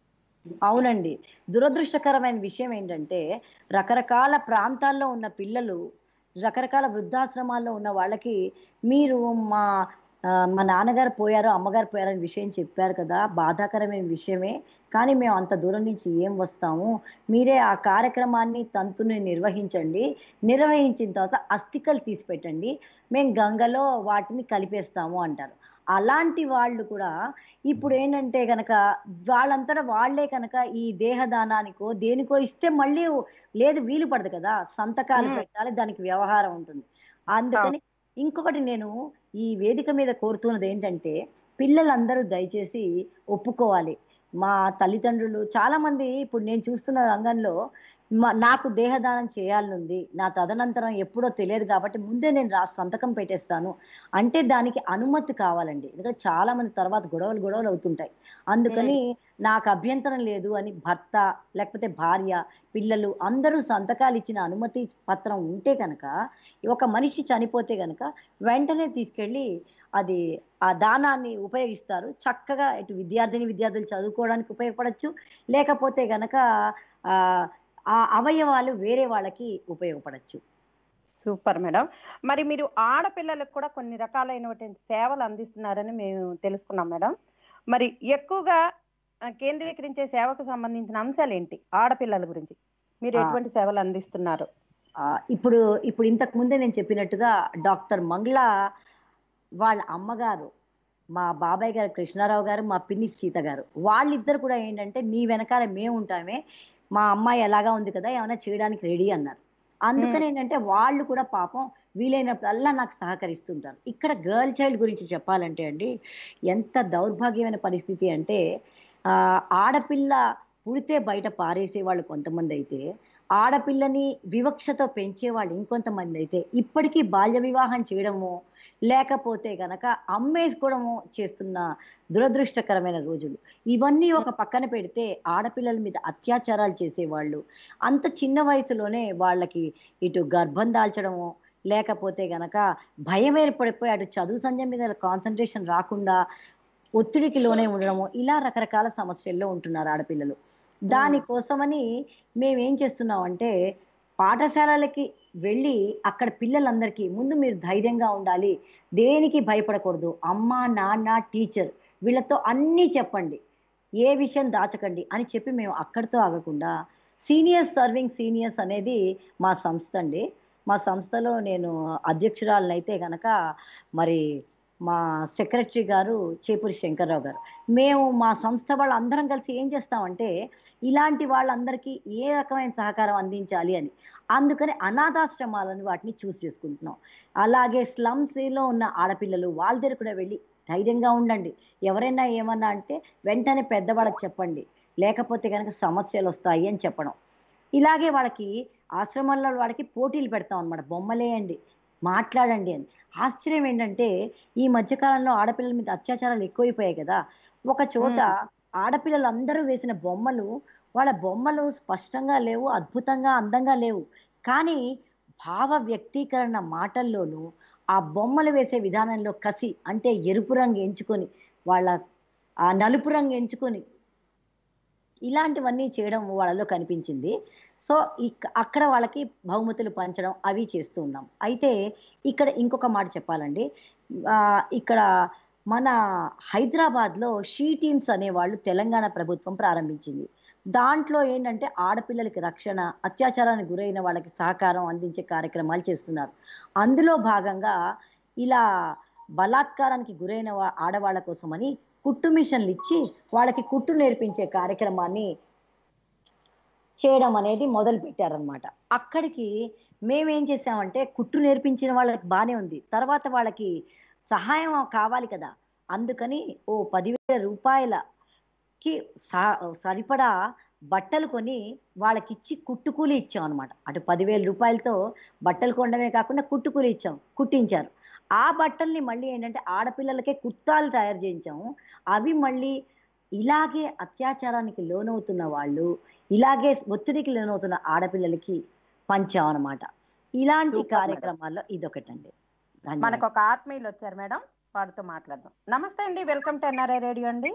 అవునండి. దురదృష్టకరమైన విషయం ఏంటంటే, రకరకాల ప్రాంతాల్లో ఉన్న పిల్లలు, రకరకాల వృద్ధాశ్రమాల్లో ఉన్న వాళ్ళకి, మీరు మా ఆహ్, మా నాన్నగారు పోయారు, అమ్మగారు పోయారనే విషయం చెప్పారు కదా! బాధాకరమైన విషయమే. కానీ మేము అంత దూరం నుంచి ఏం వస్తాము. మీరే ఆ కార్యక్రమాన్ని, తంతుని నిర్వహించండి. నిర్వహించిన తర్వాత అస్థికలు తీసి పెట్టండి. మేము గంగలో వాటిని కలిపేస్తాము అంటారు. అలాంటి వాళ్ళు కూడా ఇప్పుడేంటంటే గనక వాళ్ళంతట వాళ్ళే కనుక ఈ దేహదానానికో, దేనికో ఇస్తే మళ్ళీ లేదు వీలు పడదు కదా! సంతకాలు హ్మ్. పెట్టాలి. దానికి వ్యవహారం ఉంటుంది. అవును. అందుకని ఇంకొకటి నేను ఈ వేదిక మీద కోరుతున్నదేంటంటే, పిల్లలందరూ దయచేసి ఒప్పుకోవాలి. మా తల్లిదండ్రులు చాలామంది ఇప్పుడు నేను చూస్తున్న రంగంలో మ నాకు దేహదానం చేయాలనుంది. నా తదనంతరం ఎప్పుడో తెలియదు కాబట్టి ముందే నేను రాసి సంతకం పెట్టేస్తాను. అంటే దానికి అనుమతి కావాలండి. ఎందుకంటే చాలా మంది తర్వాత గొడవలు గొడవలు అవుతుంటాయి. హ్మ్. అందుకని నాకు అభ్యంతరం లేదు అని భర్త, లేకపోతే భార్య, పిల్లలు అందరూ సంతకాలిచ్చిన అనుమతి పత్రం ఉంటే గనక, ఒక మనిషి చనిపోతే గనక వెంటనే తీసుకెళ్ళి అది ఆ దానాన్ని ఉపయోగిస్తారు. చక్కగా ఇటు విద్యార్థిని, విద్యార్థులు చదువుకోవడానికి ఉపయోగపడొచ్చు. లేకపోతే గనక ఆహ్, ఆ అవయవాలు వేరే వాళ్ళకి ఉపయోగపడొచ్చు. Super madam. మరి మీరు ఆడపిల్లలకు కూడా కొన్ని రకాలైనటువంటి సేవలు అందిస్తున్నారని మేము తెలుసుకున్నాం మేడం. మరి ఎక్కువగా ఆహ్, కేంద్రీకరించే సేవకు సంబంధించిన అంశాలేంటి? ఆడపిల్లల గురించి. మీరు ఆ! ఎటువంటి సేవలు అందిస్తున్నారు? ఆహ్, ఇప్పుడు ఇప్పుడు ఇంతకు ముందే నేను చెప్పినట్టుగా డాక్టర్ మంగ్లా వాళ్ళ అమ్మగారు మా బాబాయ్ గారు కృష్ణారావు గారు, మా పిన్ని సీత గారు. వాళ్ళిద్దరు కూడా ఏంటంటే, "నీ వెనకాల మేముంటామే. మా అమ్మాయి ఎలాగా ఉంది కదా! ఏమైనా చేయడానికి రెడీ" అన్నారు. హ్మ్. అందుకనేంటంటే వాళ్ళు కూడా పాపం వీలైనప్పుడల్లా నాకు సహకరిస్తుంటారు. ఇక్కడ గర్ల్ చైల్డ్ గురించి చెప్పాలంటే అండి, ఎంత దౌర్భాగ్యమైన పరిస్థితి అంటే ఆహ్, ఆడపిల్ల పుడితే బయట పారేసేవాళ్ళు కొంతమందైతే, ఆడపిల్లని వివక్షతో పెంచేవాళ్ళు ఇంకొంతమందైతే, ఇప్పటికీ బాల్య వివాహం చేయడము, లేకపోతే గనక అమ్మేసుకోవడము చేస్తున్న దురదృష్టకరమైన రోజులు. ఇవన్నీ ఒక పక్కన పెడితే ఆడపిల్లల మీద అత్యాచారాలు చేసేవాళ్ళు, అంత చిన్న వయసులోనే వాళ్ళకి ఇటు గర్భం దాల్చడము, లేకపోతే గనక భయం ఏర్పడిపోయి అటు చదువు సంధ్య మీద కాన్సంట్రేషన్ రాకుండా ఒత్తిడికి లోనే ఉండడము, ఇలా రకరకాల సమస్యల్లో ఉంటున్నారు ఆడపిల్లలు. హ్మ్. దానికోసమని మేమేం చేస్తున్నామంటే, పాఠశాలలకి వెళ్ళి అక్కడ పిల్లలందరికీ ముందు మీరు ధైర్యంగా ఉండాలి. దేనికి భయపడకూడదు. అమ్మ, నాన్న, టీచర్ వీళ్ళతో అన్నీ చెప్పండి. ఏ విషయం దాచకండి అని చెప్పి మేము అక్కడితో ఆగకుండా సీనియర్స్ సర్వింగ్ సీనియర్స్ అనేది మా సంస్థ అండి. మా సంస్థలో నేను అధ్యక్షురాలినైతే గనక మరి మా సెక్రటరీ గారు చేపూరి శంకర్రావు గారు. మేము మా సంస్థ వాళ్ళందరం కలిసి ఏం చేస్తామంటే, ఇలాంటి వాళ్ళందరికీ ఏ రకమైన సహకారం అందించాలి అని. అందుకని అనాథాశ్రమాలను వాటిని చూస్ చేసుకుంటున్నాం. అలాగే స్లమ్స్‌లో ఉన్న ఆడపిల్లలు వాళ్ళ దగ్గర కూడా వెళ్ళి ధైర్యంగా ఉండండి. ఎవరైనా ఏమన్నా అంటే వెంటనే పెద్దవాళ్ళకి చెప్పండి. లేకపోతే గనక సమస్యలొస్తాయి అని చెప్పడం. ఇలాగే వాళ్ళకి ఆశ్రమాల్లో వాళ్ళకి పోటీలు పెడతాం అన్నమాట. బొమ్మలేయండి, మాట్లాడండి అని. ఆశ్చర్యం ఏంటంటే, ఈ మధ్య కాలంలో ఆడపిల్లల మీద అత్యాచారాలు ఎక్కువైపోయాయి కదా! ఒక చోట హ్మ్. ఆడపిల్లలందరూ వేసిన బొమ్మలు, వాళ్ళ బొమ్మలు స్పష్టంగా లేవు, అద్భుతంగా, అందంగా లేవు. కానీ భావ వ్యక్తీకరణ మాటల్లోనూ, ఆ బొమ్మలు వేసే విధానంలో కసి అంటే ఎరుపు రంగు ఎంచుకొని, వాళ్ళ ఆ నలుపు రంగు ఎంచుకొని ఇలాంటివన్నీ చేయడం వాళ్ళలో కనిపించింది. సో, ఇక్ అక్కడ వాళ్ళకి బహుమతులు పంచడం అవి చేస్తూ ఉన్నాం. అయితే ఇక్కడ ఇంకొక మాట చెప్పాలండి. ఆహ్, ఇక్కడ మన హైదరాబాద్‌లో షీ టీమ్స్ అనేవాళ్ళు తెలంగాణ ప్రభుత్వం ప్రారంభించింది. దాంట్లో ఏంటంటే ఆడపిల్లలకి రక్షణ, అత్యాచారానికి గురైన వాళ్ళకి సహకారం అందించే కార్యక్రమాలు చేస్తున్నారు. అందులో భాగంగా ఇలా బలాత్కారానికి గురైన వా ఆడవాళ్ళ కోసమని కుట్టు మిషన్‌లిచ్చి వాళ్ళకి కుట్టు నేర్పించే కార్యక్రమాన్ని చేయడం అనేది మొదలుపెట్టారనమాట. అక్కడికి మేమేం చేసామంటే, కుట్టు నేర్పించిన వాళ్ళకి బానే ఉంది. తర్వాత వాళ్ళకి సహాయం కావాలి కదా! అందుకని ఓ రూ. పది వేల సా సరిపడా బట్టలు కొని వాళ్ళకిచ్చి కుట్టు కూలి ఇచ్చామనమాట. అటు రూ. పది వేలతో బట్టలు కొనడమే కాకుండా కుట్టు కూలి ఇచ్చాం. కుట్టించారు. ఆ బట్టల్ని మళ్ళీ ఏంటంటే ఆడపిల్లలకే కుర్తాలు తయారు చేయించాము. అవి మళ్ళీ ఇలాగే అత్యాచారానికి లోనవుతున్న వాళ్ళు, ఇలాగే ఒత్తిడికి లోనవుతున్న ఆడపిల్లలకి పంచామనమాట. ఇలాంటి సూపర్ మేడం. కార్యక్రమాల్లో ఇదొకటండి. ధన్యవాదాలు. మనకొక ఆత్మీయులొచ్చారు మేడం. వారితో మాట్లాడదాం. నమస్తే అండి. వెల్కమ్ టు ఎన్ఆర్ఐ రేడియో అండి.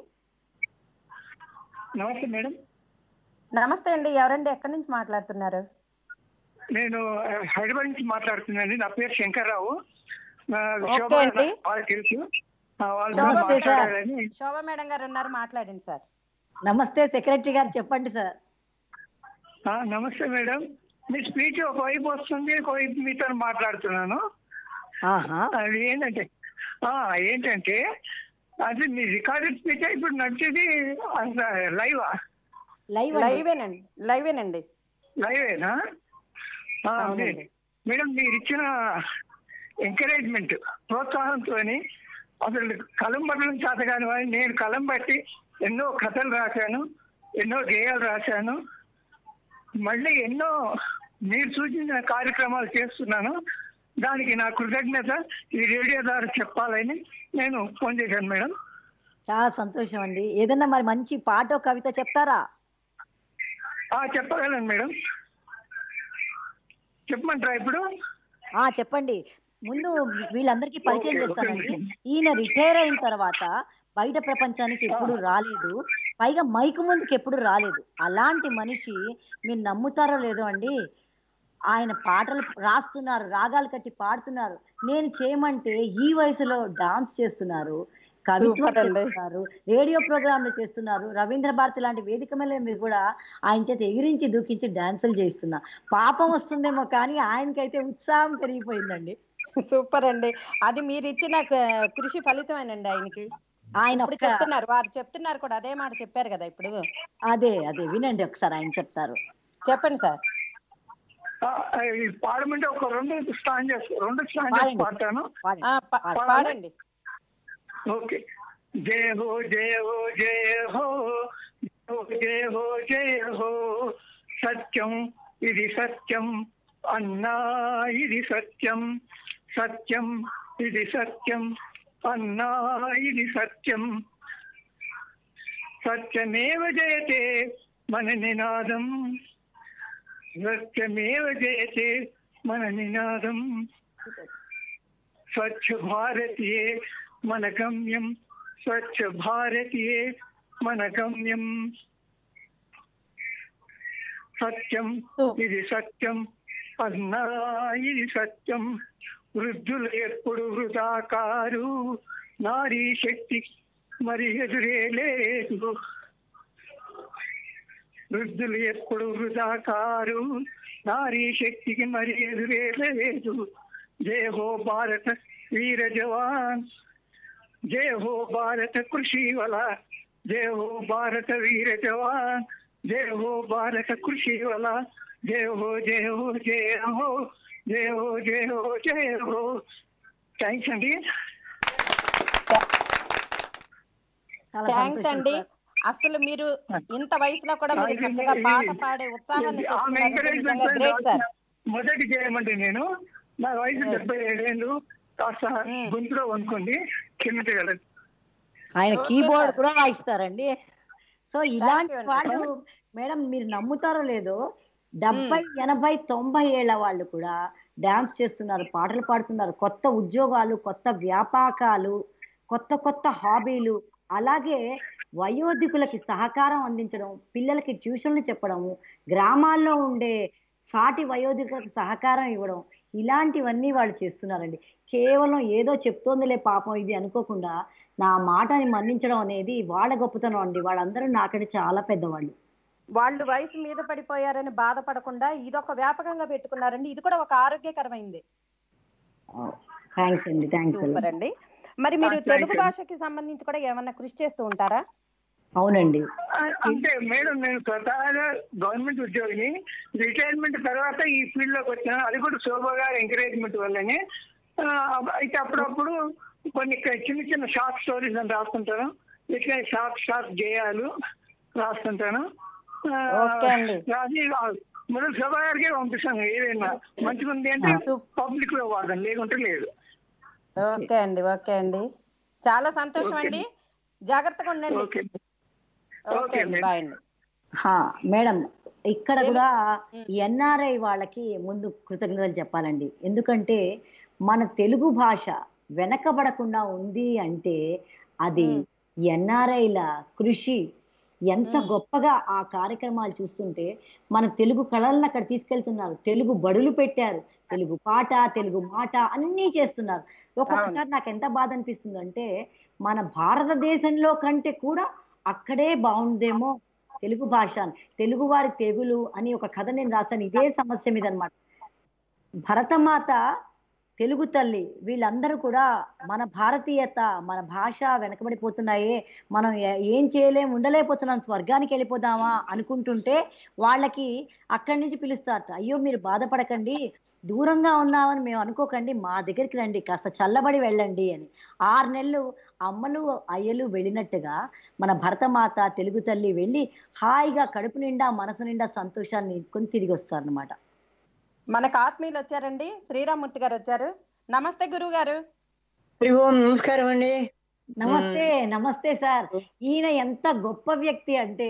నమస్తే మేడం. నమస్తే అండి. ఎవరండి? ఎక్కడి నుంచి మాట్లాడుతున్నారు? నేను ఆ, హైదరాబాద్ నుంచి మాట్లాడుతున్నాను. నా పేరు శంకర్రావు. ఆ, ఓకే శోభ అండి. వాళ్ళకి తెలుసు. ఆ, వాళ్ళతో శోభ నమస్తే సార్. మాట్లాడాలని. శోభ మేడం గారు ఉన్నారు. మాట్లాడండి సార్. నమస్తే సెక్రటరీ గారు చెప్పండి సార్. ఆ, నమస్తే మేడం. మీ స్పీచ్ ఒకవైపు వస్తుంది, ఒకవైపు మీతో మాట్లాడుతున్నాను. ఆహా! అది ఏంటంటే ఆ, ఏంటంటే అది మీ రికార్డెడ్ స్పీచ్ ఇప్పుడు నడిచేది లైవా లైవ్ అండి. లైవేనండి. లైవేనండి. లైవేనా? ఆ, అవునండి. మీ- మేడం మీరు ఇచ్చిన ఎంకరేజ్మెంట్ ప్రోత్సాహంతో అసలు కలం పట్టడం చేత కాని వాడిని నేను కలం పట్టి ఎన్నో కథలు రాశాను, ఎన్నో గేయాలు రాశాను, మళ్ళీ ఎన్నో మీరు సూచించిన కార్యక్రమాలు చేస్తున్నాను. దానికి నా కృతజ్ఞత ఈ రేడియో ద్వారా చెప్పాలని నేను ఫోన్ చేశాను మేడం. చాలా సంతోషం అండి. ఏదన్నా మరి మంచి పాటో, కవిత చెప్తారా? ఆ, చెప్పగలను మేడం. చెప్పమంటారా ఇప్పుడు? ఆ చెప్పండి. ముందు వీళ్ళందరికీ పరిచయం ఓకే, ఓకే. చేస్తానండి. ఈయన రిటైర్ అయిన తర్వాత బయట ప్రపంచానికి ఎప్పుడు రాలేదు. పైగా మైక్ ముందుకు ఎప్పుడు రాలేదు. అలాంటి మనిషి మీరు నమ్ముతారో లేదో అండి, ఆయన పాటలు రాస్తున్నారు, రాగాలు కట్టి పాడుతున్నారు. నేను చేయమంటే ఈ వయసులో డాన్స్ చేస్తున్నారు, కవిత్వం సూపర్ అండి. చేస్తున్నారు, రేడియో ప్రోగ్రాంలు చేస్తున్నారు. రవీంద్ర భారతి లాంటి వేదిక మీద మీరు కూడా ఆయన చేత ఎగిరించి దూకించి డాన్సులు చేస్తున్నా. పాపం వస్తుందేమో కానీ ఆయనకైతే ఉత్సాహం పెరిగిపోయిందండి. సూపర్ అండి. అది మీరిచ్చిన క కృషి ఫలితమేనండి ఆయనకి. ఆయన ఇప్పుడు ఒక్క చెప్తున్నారు, వారు చెప్తున్నారు కూడా అదే మాట చెప్పారు కదా ఇప్పుడు. అదే అదే వినండి ఒకసారి ఆయన చెప్తారు. చెప్పండి సార్. ఆ, ఈ పాడమంటే ఒక రెండు స్టాంజెస్ రెండు స్టాంజెస్ పాడండి. పాడతాను. పాడండి. ఆ, ప- పాడాలా? పాడండి. ఓకే. జయ హో జయ హో జయ హో జయ హో జయ హో సత్యం ఇది సత్యం అన్నా ఇది సత్యం, సత్యం ఇది సత్యం అన్నా ఇది సత్యం, సత్యమేవ జయతే మన నినాదం, సత్యమేవ జయతే మన నినాదం, స్వచ్ఛ భారతీయే మన గమ్యం, స్వచ్ఛ భారతీయే మన గమ్యం, సత్యం ఇది సత్యం అన్నా ఇది సత్యం, వృద్ధులు ఎప్పుడు వృధా కారు, నారీ శక్తి మరి ఎదురే లేదు, వృద్ధులు ఎప్పుడు వృధా కారు, నారీ శక్తికి మరి ఎదురే లేదు, జయ హో భారత వీర జవాన్, జయ హో భారత కృషి వల, జయ హో భారత వీర జవాన్, జయ హో భారత కృషి వల, జయ హో జయ హో జయ హో జయ హో జయ హో జయ హో. థ్యాంక్స్ అండి. చాలా థ్యాంక్స్ సంతోషం అండి. సార్. అసలు మీరు ఇంత వయసులో కూడా మీరు ఇది- చక్కగా ఇది- పాట పాడే ఉత్సాహాన్ని ఆమె తెచ్చుకున్నారంటే ఎంకరేజ్మెంట్ నిజంగా గ్రేట్ సార్. మొదటి చేయమండి. నేను నా వయసు డెబ్బై ఏడేళ్ళు, కాస్త మ్మ్. గొంతులో అనుకోండి, క్షమించగలరు. ఆయన ఓకే కీబోర్డ్ సార్. కూడా వాయిస్తారండి. సో ఇలాంటి you అండి. వాళ్ళు మేడం మీరు నమ్ముతారో లేదో డెబ్బై ఎనభై తొంభై ఏళ్ల వాళ్ళు కూడా డాన్స్ చేస్తున్నారు, పాటలు పాడుతున్నారు, కొత్త ఉద్యోగాలు, కొత్త వ్యాపకాలు, కొత్త కొత్త హాబీలు, అలాగే వయోధికులకి సహకారం అందించడం, పిల్లలకి ట్యూషన్లు చెప్పడము, గ్రామాల్లో ఉండే సాటి వయోధికులకు సహకారం ఇవ్వడం, ఇలాంటివన్నీ వాళ్ళు చేస్తున్నారండి. కేవలం ఏదో చెప్తోందిలే పాపం ఇది అనుకోకుండా నా మాటని మన్నించడం అనేది వాళ్ళ గొప్పతనం అండి. వాళ్ళందరూ నాకంటే చాలా పెద్దవాళ్ళు. వాళ్ళు వయసు మీద పడిపోయారని బాధపడకుండా ఇదొక వ్యాపకంగా పెట్టుకున్నారండి. ఇది కూడా ఒక ఆరోగ్యకరమైంది. థ్యాంక్స్ అండి. థ్యాంక్స్ సూపర్ అండి. మరి మీరు Thank you. తెలుగు భాషకి సంబంధించి కూడా ఏమన్నా కృషి చేస్తూ ఉంటారా? అవునండి. అంటే మేడం నేను స్వతహాగా గవర్నమెంట్ ఉద్యోగిని, రిటైర్మెంట్ తర్వాత ఈ ఫీల్డ్ లోకి వచ్చాను. అది కూడా శోభ గారి ఎంకరేజ్మెంట్ వల్లనే. ఆ, అయితే అప్పుడప్పుడు కొన్ని చిన్న చిన్న షార్ట్ స్టోరీస్ అని రాస్తుంటాను, ఇట్లా షార్ట్ షార్ట్ గేయాలు రాస్తుంటాను. ఆ, ఓకే అండి. రాసి మొదలు శోభ గారికి పంపిస్తాను. ఏదైనా మంచిగా ఉంది అంటే పబ్లిక్ లో వాడదాం, లేకుంటే లేదు. ఓకే అండి. ఓకే అండి. చాలా సంతోషం అండి. జాగ్రత్తగా ఉండండి. ఓకే ఓకే అండి. బాయ్ అండి. హా, మేడం ఇక్కడ కూడా ఎన్ఆర్ఐ వాళ్ళకి ముందు కృతజ్ఞతలు చెప్పాలండి. ఎందుకంటే మన తెలుగు భాష వెనకబడకుండా ఉంది అంటే అది ఎన్ఆర్ఐల కృషి. ఎంత గొప్పగా ఆ కార్యక్రమాలు చూస్తుంటే మన తెలుగు కళలను అక్కడ తీసుకెళ్తున్నారు, తెలుగు బడులు పెట్టారు, తెలుగు పాట, తెలుగు మాట అన్నీ చేస్తున్నారు. ఒక్కొక్కసారి నాకు ఎంత బాధ అనిపిస్తుంది అంటే మన భారతదేశంలో కంటే కూడా అక్కడే బాగుందేమో తెలుగు భాష, తెలుగు వారి తెగులు అని ఒక కథ నేను రాశాను ఇదే సమస్య మీద అనమాట. భరతమాత, తెలుగు తల్లి, వీళ్ళందరూ కూడా మన భారతీయత, మన భాష వెనకబడిపోతున్నాయే, మనం ఏం చేయలేం, ఉండలేకపోతున్నాం, స్వర్గానికి వెళ్ళిపోదామా అనుకుంటుంటే వాళ్ళకి అక్కడి నుంచి పిలుస్తారట. అయ్యో మీరు బాధపడకండి, దూరంగా ఉన్నామని మేము అనుకోకండి, మా దగ్గరికి రండి, కాస్త చల్లబడి వెళ్ళండి అని. ఆరు నెలలు అమ్మలు అయ్యలు వెళ్ళినట్టుగా మన భరతమాత, తెలుగు తల్లి వెళ్ళి హాయిగా కడుపు నిండా మనసు నిండా సంతోషాన్ని నింపుకొని తిరిగి వస్తారనమాట. మనకు ఆత్మీయులు వచ్చారండి. శ్రీరామూర్తి గారు వచ్చారు. నమస్తే గురువు గారు. నమస్కారం అండి. నమస్తే. నమస్తే సార్. ఈయన ఎంత గొప్ప వ్యక్తి అంటే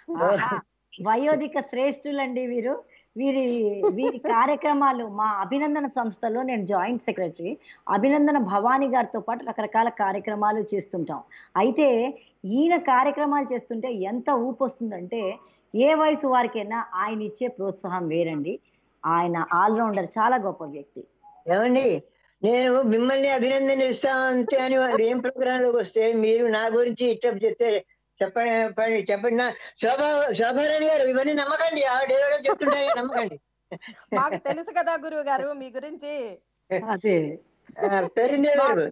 వయోధిక శ్రేష్ఠులండి వీరు. వీరి వీరి కార్యక్రమాలు మా అభినందన సంస్థలో నేను జాయింట్ సెక్రటరీ. అభినందన భవానీ గారితో పాటు రకరకాల కార్యక్రమాలు చేస్తుంటాం. అయితే ఈయన కార్యక్రమాలు చేస్తుంటే ఎంత ఊపు వస్తుందంటే ఏ వయసు వారికైనా ఆయన ఇచ్చే ప్రోత్సాహం వేరండి. ఆయన ఆల్రౌండర్, చాలా గొప్ప వ్యక్తి. ఏమండి, నేను మిమ్మల్ని అభినందన ఇస్తానంటే అని వాళ్ళు ఏం ప్రోగ్రామ్ లోకి వస్తే మీరు నా గురించి ఇట్లా చెప్తే చెప్పండి చెప్పండి నా శోభా శోభారాణి గారు ఇవన్నీ నమ్మకండి. ఆవిడ చెప్తుంటాయి నమ్మకండి. మాకు తెలుసు కదా గురువు గారు మీ గురించి. అదే పేరు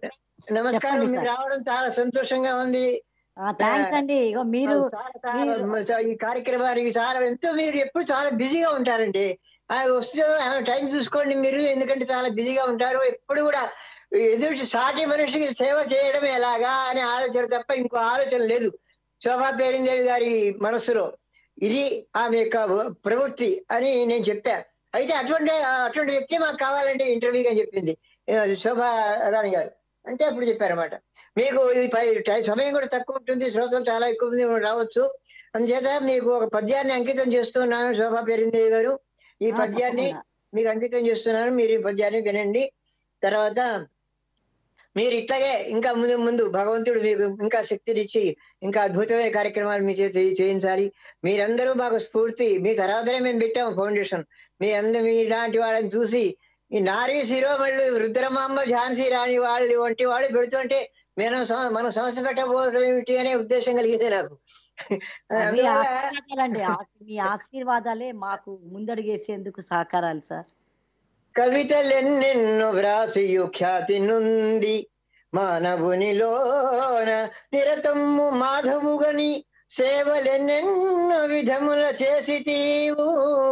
నమస్కారం. చెప్పండి మీరు సార్. రావడం చాలా సంతోషంగా ఉంది. థ్యాంక్స్ అండి. ఇగో మీరు చాలా చాలా మీరు- చా- ఈ కార్యక్రమానికి చాలా ఎంతో మీరు ఎప్పుడు చాలా బిజీగా ఉంటారండి. ఆ వస్తే టైం చూసుకోండి మీరు, ఎందుకంటే చాలా బిజీగా ఉంటారు. ఎప్పుడు కూడా ఎదుటి సాటి మనిషికి సేవ చేయడం ఎలాగా అనే ఆలోచన తప్ప ఇంకో ఆలోచన లేదు శోభా పేరిందేవి గారి మనస్సులో. ఇది ఆమె యొక్క ప్రవృత్తి అని నేను చెప్పా. అయితే అటువంటి అటువంటి వ్యక్తి మాకు కావాలంటే ఇంటర్వ్యూగా చెప్పింది ఆ, శోభా రాణి గారు. అంటే అప్పుడు చెప్పారన్నమాట. మీకు ఈ పై- టై- సమయం కూడా తక్కువ ఉంటుంది, శ్రోతలు చాలా ఎక్కువ మంది రావచ్చు. అందుచేత మీకు ఒక పద్యాన్ని అంకితం చేస్తున్నాను శోభా పేరిందేవి గారు. ఈ ఆ, పద్యాన్ని తప్పకుండా. మీకు అంకితం చేస్తున్నాను. మీరు ఈ పద్యాన్ని వినండి. తర్వాత మీరు ఇట్లాగే ఇంకా ముందు ముందు భగవంతుడు మీకు ఇంకా శక్తినిచ్చి ఇంకా అద్భుతమైన కార్యక్రమాలు మీ చేతి చేయించాలి. మీరందరూ మాకు స్ఫూర్తి. మీ తర్వాతనే మేము పెట్టాము ఫౌండేషన్. మీ అందరూ మీ ఇలాంటి వాళ్ళని చూసి ఈ నారీ శిరోమణులు రుద్రమాంబ ఝాన్సీ రాణి వాళ్ళు వంటి వాళ్ళు పెడుతుంటే మనం సం- మన సంస్థ పెట్టబోవడం ఏమిటి అనే ఉద్దేశం కలిగింది నాకు. అవి అందువల్ల ఆశీర్వాదాలండి. ఆశీ- మీ ఆశీర్వాదాలే మాకు ముందడుగేసేందుకు సహకారాలు సార్. కవితలెన్నెన్నో వ్రాసియు ఖ్యాతి నుండి మానవునిలోన నిరతము మాధవుగని సేవలెన్నెన్నో విధముల చేసి తీవు.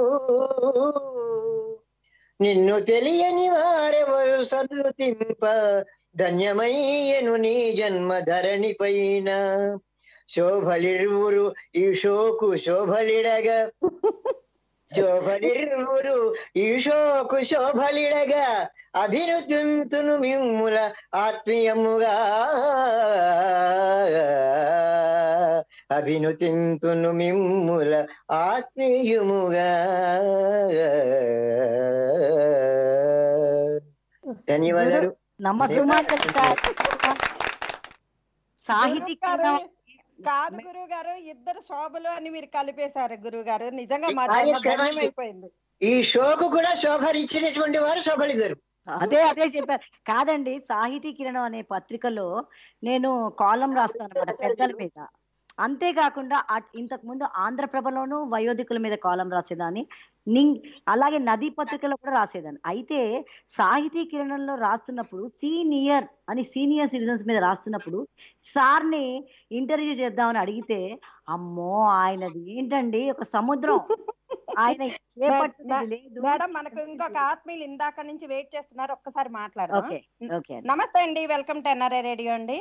నిన్ను తెలియని వారెవరు సన్నుతింప ధన్యమయ్యను నీ జన్మ ధరణి పైన. శోభలిరువురు ఈ షోకు శోభలిడగా శోభలిరువురు ఈశోకు శోభలిడగా అభిరుచింతును మిమ్ముల ఆత్మీయముగా. అభినుతింతును మిమ్ముల ఆత్మీయముగా. ధన్యవాదాలు. నమస్సుమాంజలి సార్. సాహితీ గురువు గారు, కిరణం కాదు గురువు గారు, ఇద్దరు శోభలు అని మీరు కలిపేశారు గురువు గారు. నిజంగా మా ఈ జన్మ కార్యక్రమానికి- ధన్యమైపోయింది. ఈ షోకు కూడా శోభనిచ్చినటువంటి వారు శోభలిద్దరు. అదే అదే చెప్పారు కాదండి. సాహితీ కిరణం అనే పత్రికలో నేను కాలం రాస్తాను అన్నమాట పెద్దల మీద. అంతేకాకుండా అట్- ఇంతకు ముందు ఆంధ్రప్రభలోను వయోధికుల మీద కాలం రాసేదాన్ని. నింగ్ అలాగే నదీ పత్రికలో కూడా రాసేదాన్ని. అయితే సాహితీ కిరణంలో రాస్తున్నప్పుడు సీనియర్ అని సీనియర్ సిటిజన్స్ మీద రాస్తున్నప్పుడు సార్ని ఇంటర్వ్యూ చేద్దామని అడిగితే, అమ్మో ఆయనది ఏంటండి ఒక సముద్రం, ఆయన చేపట్టినది లేదు. మేడం, మనకు ఇంకొక ఆత్మీయులు ఇందాక నుంచి వెయిట్ చేస్తున్నారు, ఒక్కసారి మాట్లాడదాం. ఓకే ఓకే నమస్తే అండి, వెల్కమ్ టు ఎన్ఆర్ఐ రేడియో అండి.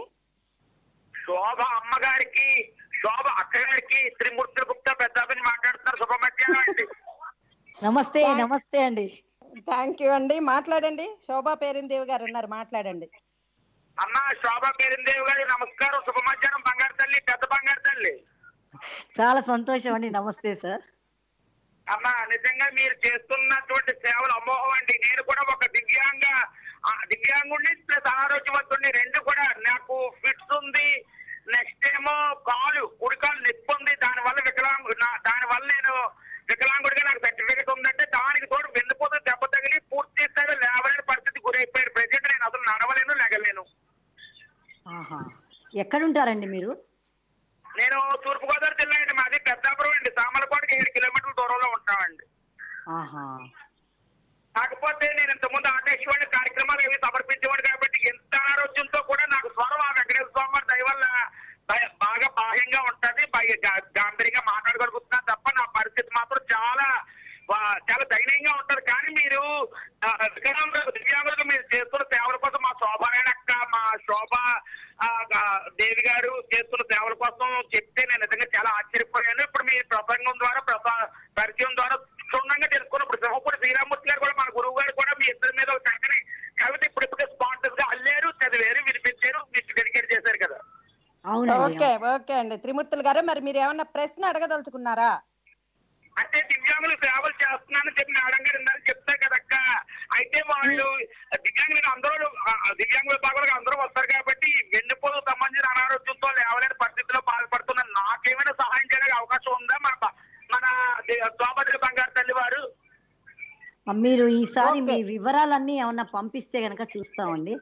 శోభ అమ్మగారికి, శోభ అక్కగారికి త్రిమూర్తుల గుప్తా పెద్దాపని మాట్లాడుతున్నారు. శుభ మధ్యాహ్నం అండి. నమస్తే నమస్తే అండి. థ్యాంక్ యూ అండి, మాట్లాడండి. శోభా పేరిందేవి గారు ఉన్నారు, మాట్లాడండి. అమ్మ శోభ పేరిందేవి గారు నమస్కారం. శుభ మధ్యాహ్నం బంగారు తల్లి, పెద్ద బంగారు తల్లి. చాలా సంతోషం అండి. నమస్తే సార్. అమ్మ నిజంగా మీరు చేస్తున్నటువంటి సేవలు అమోహం అండి. నేను కూడా ఒక దివ్యాంగ ఆ, దివ్యాంగుడిని ప్లస్ ఆరోగ్యవంతుడిని, రెండు కూడా. నాకు ఫిట్స్ ఉంది, నెక్స్ట్ ఏమో కాలు కుడి కాలు నొప్పి ఉంది. దాని వల్ల వికలాంగు దాని వల్ల నేను వికలాంగుడిగా నాకు సర్టిఫికేట్ ఉందంటే దానికి తోడు వెన్నుపోతు దెబ్బ తగిలి పూర్తి స్థాయిలో లేవలేని పరిస్థితి గురైపోయాడు. ప్రజెంట్ నేను అసలు నడవలేను, లెగలేను. ఆహా, ఎక్కడుంటారండి మీరు? నేను తూర్పుగోదావరి జిల్లా అండి, మాది పెద్దాపురం అండి. సామలకోటకి ఏడు కిలోమీటర్ల దూరంలో ఉంటామండి. ఆహా, కాకపోతే నేను ఇంతకుముందు ఆకాశవాణి కార్యక్రమాలు ఏవి సమర్పించేవాడు కాబట్టి ఎంత అనారోగ్యంతో కూడా నాకు స్వరం ఆ వెంకటేశ్వర స్వామి వారి దయ వల్ల బా- బాగా బాహ్యంగా ఉంటది, బాగా గా- గాంభీర్యంగా మాట్లాడగలుగుతున్నా తప్ప నా పరిస్థితి మాత్రం చాలా వా- చాలా దయనీయంగా ఉంటది. కానీ మీరు ఆ, వికలాంగులకు, దివ్యాంగులకు మీరు చేస్తున్న సేవల కోసం మా శోభాయనక్క, మా శోభ ఆ, గా- దేవి గారు చేస్తున్న సేవల కోసం చెప్తే నేను నిజంగా చాలా ఆశ్చర్యపోయాను. ఇప్పుడు మీ ప్రసంగం ద్వారా ప్రస- పరిచయం ద్వారా క్షుణ్ణంగా తెలుసుకున్నప్పుడు సింహపూడి శ్రీరామూర్తి గారు కూడా, మన గురువు గారు కూడా మీ ఇద్దరి మీద ఒక చక్కని కవిత ఇప్పుడు ఇప్పుడే స్పాంటస్ గా అల్లారు, చదివారు, వినిపించారు, మీకు డెడికేట్ చేశారు కదా. అవునండి. ఓకే ఓకే అండి త్రిమూర్తులు గారు, మరి మీరు ఏమన్నా ప్రశ్న అడగదలుచుకున్నారా? అంటే దివ్యాంగులు సేవలు చేస్తున్నానని చెప్పి మేడం గారు ఇందాక చెప్తారు కదక్క. అయితే వాళ్ళు దివ్యాంగులు అందరూ ఆ, దివ్యాంగుల విభాగాలకు అందరూ వస్తారు కాబట్టి వెన్నుపోటు సంబంధించిన అనారోగ్యంతో లేవలేని పరిస్థితిలో బాధపడుతున్న నాకేమైనా సహాయం చేయడానికి అవకాశం ఉందా మన మన శోభద్ర బంగారు తల్లి వారు? మీరు ఈసారి మీ ఓకే. వివరాలన్నీ ఏమన్నా పంపిస్తే గనక చూస్తామండి.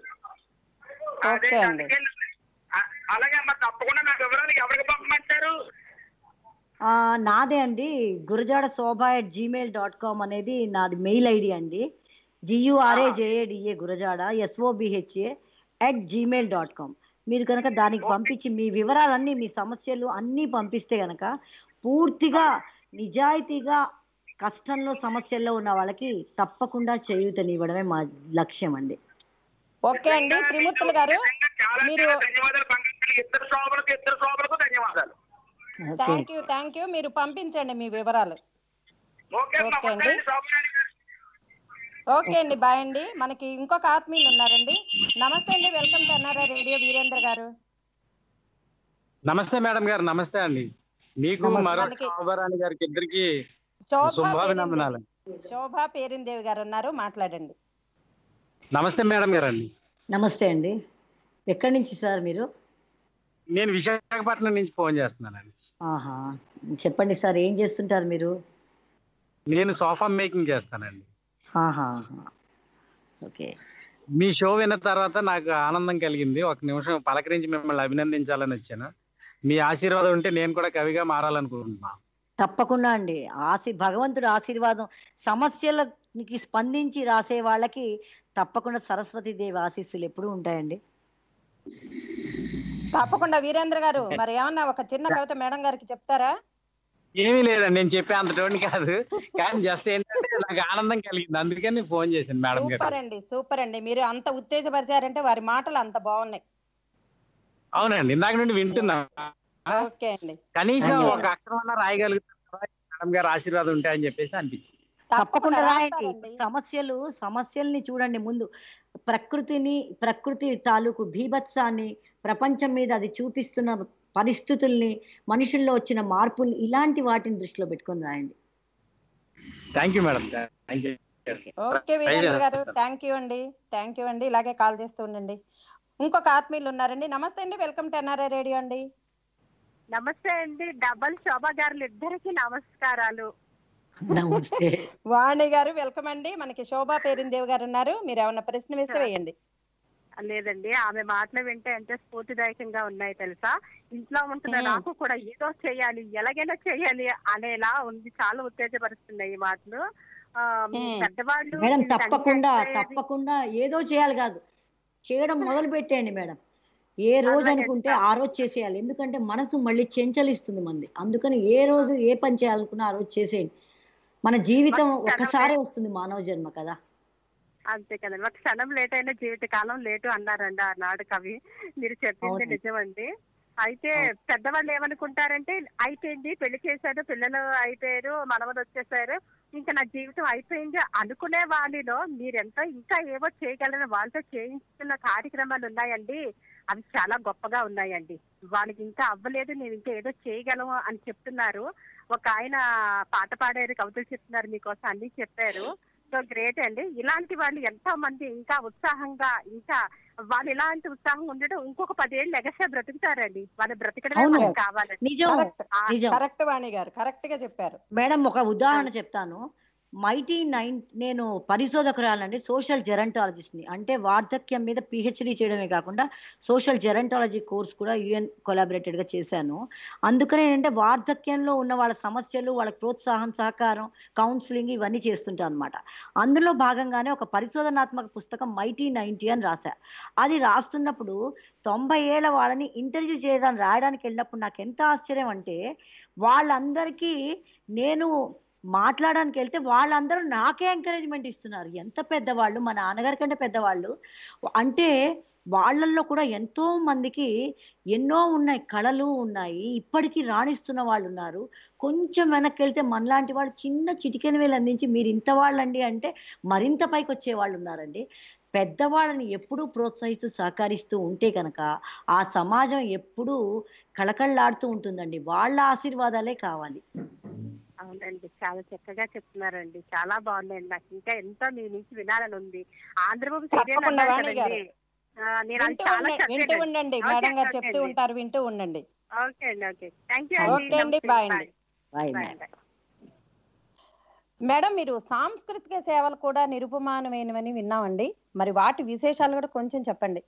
అదే ఓకే అండి. అందుకే ఆ, అలాగే మరి తప్పకుండా నా వివరాలు ఎవరికి పంపమంటారు? ఆ నాదే అండి, Gurajada Shobha at Gmail dot com అనేది నాది మెయిల్ ఐడి అండి. G U R A J A D A Gurajada S O B H A at Gmail dot com. మీరు కనుక దానికి పంపించి మీ వివరాలన్నీ, మీ సమస్యలు అన్నీ పంపిస్తే కనుక పూర్తిగా నిజాయితీగా కష్టంలో సమస్యల్లో ఉన్న వాళ్ళకి తప్పకుండా చేయూతనివ్వడమే మా లక్ష్యం అండి. ఓకే అండి త్రిమూర్తులు గారు, చాలా మీరు చాలా ధన్యవాదాలు పంపించాలి. ఇద్దరు శోభలకు ఇద్దరు శోభలకు ధన్యవాదాలు. Okay thank you thank you మీరు పంపించండి మీ వివరాలు. ఓకే అమ్మా, ఓకే అండి. ఉంటానండి శోభనాని గారు. ఓకే అండి, బాయ్ అండి. మనకి ఇంకొక ఆత్మీయులు ఉన్నారండి. నమస్తే అండి, welcome to NRI radio. Veerendra గారు. నమస్తే మేడం గారు. నమస్తే అండి. మీకు నమస్తే. మరో మనకి శోభారాణి గారికి ఇద్దరికి శోభా శుభాభినందనాలు. పేరిందేవి శోభా పేరిందేవి గారు ఉన్నారు, మాట్లాడండి. నమస్తే మేడం గారు అండి. నమస్తే అండి. ఎక్కడి నుంచి సార్ మీరు? నేను విశాఖపట్నం నుంచి ఫోన్ చేస్తున్నానండి. ఆహా, చెప్పండి సార్, ఏం చేస్తుంటారు మీరు? నేను సోఫా మేకింగ్ చేస్తానండి. ఆహా, ఓకే. మీ షో విన్న తర్వాత నాకు ఆనందం కలిగింది. ఒక నిమిషం పలకరించి మిమ్మల్ని అభినందించాలని వచ్చాను. మీ ఆశీర్వాదం ఉంటే నేను కూడా కవిగా మారాలనుకుంటున్నా. తప్పకుండా అండి. ఆశీ భగవంతుడు ఆశీర్వాదం, సమస్యలకి స్పందించి రాసే వాళ్ళకి తప్పకుండా సరస్వతి దేవి ఆశీస్సులు ఎప్పుడూ ఉంటాయండి. తప్పకుండా వీరేంద్ర గారు, మరి ఏమన్నా ఒక చిన్న కవిత మేడం గారికి చెప్తారా? ఏమీ లేదండి, నేను చెప్పే అంతటోని కాదు, కానీ జస్ట్ ఏంటంటే నాకు ఆనందం కలిగింది, అందుకని ఫోన్ చేశాను మేడం గారు. సూపర్ అండి, సూపర్ అండి. మీరు అంత ఉత్తేజపరిచారంటే వారి మాటలు అంత బాగున్నాయి. అవునండి, ఇందాక నుండి వింటున్నా. ఓకే అండి, కనీసం ధన్యవాదాలు. ఒక అక్షరం రాయగలుగుతారా మేడం గారు ఆశీర్వాదం ఉంటాయని చెప్పేసి అనిపించింది. తప్పకుండా రాయండి. రాస్తారండి. సమస్యలు సమస్యల్ని చూడండి ముందు. ప్రకృతిని, ప్రకృతి తాలూకు బీభత్సాన్ని, ప్రపంచం మీద అది చూపిస్తున్న పరిస్థితుల్ని, మనుషుల్లో వచ్చిన మార్పుల్ని, ఇలాంటి వాటిని దృష్టిలో పెట్టుకొని రాయండి. Thank you madam. Thank you. Okay Veerendra గారు, థ్యాంక్ యూ అండి. థ్యాంక్ యూ అండి. ఇలాగే కాల్ చేస్తూ ఉండండి. ఇంకొక ఆత్మీయులు ఉన్నారండి. నమస్తే అండి, వెల్కమ్ టు ఎన్ఆర్ఐ రేడియో అండి. నమస్తే అండి. డబల్ శోభా గారులు ఇద్దరికి నమస్కారాలు. నమస్తే. వాణి గారు వెల్కమ్ అండి. మనకి శోభా పేరిందేవి గారు ఉన్నారు. మీరు ఏమన్నా ప్రశ్న వేస్తే వేయండి. లేదండి, ఆమె మాటలు వింటే ఎంత స్ఫూర్తిదాయకంగా ఉన్నాయి తెలుసా. ఇంట్లో ఉంటున్న మ్మ్. నాకు కూడా ఏదో చేయాలి, ఎలాగైనా చేయాలి అనేలా ఉంది. చాలా ఉత్తేజపరుస్తున్నాయి ఈ మాటలు. ఆ, మ్మ్. పెద్దవాళ్ళు మేడం ఇంత తప్పకుండా అన్యాయం చేయాలి. తప్పకుండా ఏదో చేయాలి కాదు, చేయడం మొదలు పెట్టేయండి మేడం. ఏ రోజు అలాగే అనుకుంటే సార్. ఆ రోజు చేసేయాలి. ఎందుకంటే మనసు మళ్ళీ చెంచలిస్తుంది మంది. అందుకని ఏ రోజు ఏ పని చేయాలనుకున్నా ఆ రోజు చేసేయండి. మన జీవితం ఒక క్షణం ఒక్కసారే లే- వస్తుంది, మానవ జన్మ కదా. అంతే కదండి, ఒక క్షణం లేట్ అయినా జీవితకాలం లేటు అన్నారండి ఆనాడు కవి. మీరు చెప్పింది అవునండి. నిజమండి. అయితే అవును. పెద్దవాళ్ళు ఏమనుకుంటారంటే, అయిపోయింది, పెళ్లి చేశారు, పిల్లలు అయిపోయారు, మనవలు వచ్చేసారు, ఇంకా నా జీవితం అయిపోయింది అనుకునే వాళ్ళలో మీరెంతో ఇంకా ఏవో చేయగలరని వాళ్ళతో చేయిస్తున్న కార్యక్రమాలు ఉన్నాయండి. అవి చాలా గొప్పగా ఉన్నాయండి. వాళ్ళకి ఇంకా అవ్వలేదు, నేను ఇంకా ఏదో చేయగలము అని చెప్తున్నారు. ఒక ఆయన పాట పాడారు, కవితలు చెప్తున్నారు, మీకోసం అన్ని చెప్పారు. సో గ్రేట్ అండి. ఇలాంటి వాళ్ళు ఎంతో మంది ఇంకా ఉత్సాహంగా, ఇంకా వాళ్ళు ఇలాంటి ఉత్సాహం ఉండడం ఇంకొక పదేళ్ళు ఎగసే బ్రతుకుతారండి. వాళ్ళు బ్రతకడమే అవును. మనకు కావాలండి. నిజం కరెక్ట్ నిజం కరెక్ట్ వాణి గారు, కరెక్ట్ గా చెప్పారు. మేడం. ఒక ఉదాహరణ చెప్తాను. మైటీ నైన్ నేను పరిశోధకురాలండి, సోషల్ జెరంటాలజిస్ట్ని. అంటే వార్ధక్యం మీద పిహెచ్డి చేయడమే కాకుండా సోషల్ జెరంటాలజీ కోర్స్ కూడా యుఎన్ కొలాబరేటెడ్గా చేశాను. అందుకనే ఏంటంటే వార్ధక్యంలో ఉన్న వాళ్ళ సమస్యలు, వాళ్ళ ప్రోత్సాహం, సహకారం, కౌన్సిలింగ్ ఇవన్నీ చేస్తుంటాను అనమాట. అందులో భాగంగానే ఒక పరిశోధనాత్మక పుస్తకం మైటీ నైన్టీ అని రాశా. అది రాస్తున్నప్పుడు తొంభై ఏళ్ళ వాళ్ళని ఇంటర్వ్యూ చేయడానికి రాయడానికి వెళ్ళినప్పుడు నాకు ఎంత ఆశ్చర్యం అంటే, వాళ్ళందరికీ నేను మాట్లాడడానికి వెళ్తే వాళ్ళందరూ నాకే ఎంకరేజ్మెంట్ ఇస్తున్నారు. ఎంత పెద్దవాళ్ళు, మా నాన్నగారి కంటే పెద్దవాళ్ళు. అంటే వాళ్ళల్లో కూడా ఎంతో మందికి ఎన్నో ఉన్నాయి, కళలు ఉన్నాయి, ఇప్పటికీ రాణిస్తున్న వాళ్ళు ఉన్నారు. కొంచెం వెనక్కి వెళ్తే మనలాంటి వాళ్ళు చిన్న చిటికెన వేలు అందించి మీరు ఇంత వాళ్ళండి అంటే మరింత పైకి వచ్చే వాళ్ళు ఉన్నారండి. పెద్దవాళ్ళని ఎప్పుడూ ప్రోత్సహిస్తూ సహకరిస్తూ ఉంటే కనుక ఆ సమాజం ఎప్పుడూ కళకళలాడుతూ ఉంటుందండి. వాళ్ళ ఆశీర్వాదాలే కావాలి. అవునండి, చాలా చక్కగా చెప్తున్నారండి. చాలా బాగున్నాయండి. నాకు ఇంకా ఎంతో మీ నుంచి వినాలని ఉంది. ఆంధ్రబాబు సీరియల్ తప్పకుండా అన్నారు వాణి గారు. కదండి. ఆ, నేను అది వింటూ చాలా ఉండండి, వింటూ చదివానండి. ఉండండి. ఓకే మేడం గారు ఓకే చెప్తూ అండి. ఉంటారు, వింటూ ఉండండి. ఓకే అండి. ఓకే, థ్యాంక్ యూ అండి. ఓకే అండి, నమస్తే. బాయ్ అండి. Bye bye madam. Bye. Madam, మీరు సాంస్కృతిక సేవలు కూడా నిరుపమానమైనవని విన్నామండి. మరి వాటి విశేషాలు కూడా కొంచెం చెప్పండి.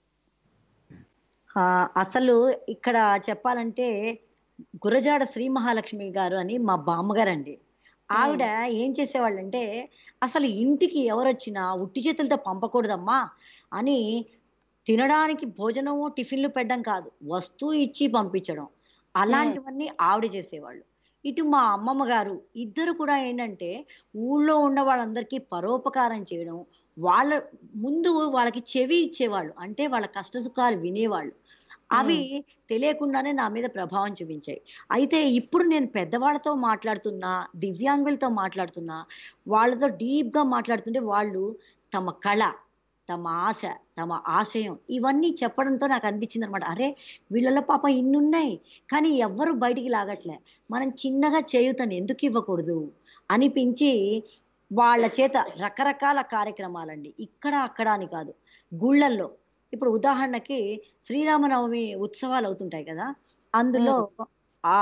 ఆ, అసలు ఇక్కడ చెప్పాలంటే గురజాడ శ్రీ మహాలక్ష్మి గారు అని మా బామ్మగారండి. ఆవిడ ఏం చేసేవాళ్ళంటే, అసలు ఇంటికి ఎవరొచ్చినా ఉట్టి చేతులతో పంపకూడదమ్మా అని తినడానికి భోజనము టిఫిన్లు పెట్టడం కాదు, వస్తువు ఇచ్చి పంపించడం, అలాంటివన్నీ ఆవిడ చేసేవాళ్ళు. ఇటు మా అమ్మమ్మ గారు ఇద్దరు కూడా ఏంటంటే ఊళ్ళో ఉన్న వాళ్ళందరికీ పరోపకారం చేయడం, వాళ్ళ ముందు వాళ్ళకి చెవి ఇచ్చేవాళ్ళు, అంటే వాళ్ళ కష్ట సుఖాలు వినేవాళ్ళు. అవి తెలియకుండానే నా మీద ప్రభావం చూపించాయి. అయితే ఇప్పుడు నేను పెద్దవాళ్ళతో మాట్లాడుతున్నా, దివ్యాంగులతో మాట్లాడుతున్నా, వాళ్ళతో డీప్ గా మాట్లాడుతుంటే వాళ్ళు తమ కళ, తమ ఆశ, తమ ఆశయం ఇవన్నీ చెప్పడంతో నాకు అనిపించింది అనమాట. అరే వీళ్ళలో పాప ఇన్నున్నాయి, కానీ ఎవ్వరు బయటికి లాగట్లే, మనం చిన్నగా చేయుతని ఎందుకు ఇవ్వకూడదు అనిపించి వాళ్ళ చేత రకరకాల కార్యక్రమాలండి, ఇక్కడ అక్కడ అని కాదు, గుళ్ళల్లో. ఇప్పుడు ఉదాహరణకి శ్రీరామనవమి ఉత్సవాలు అవుతుంటాయి కదా, అందులో ఆ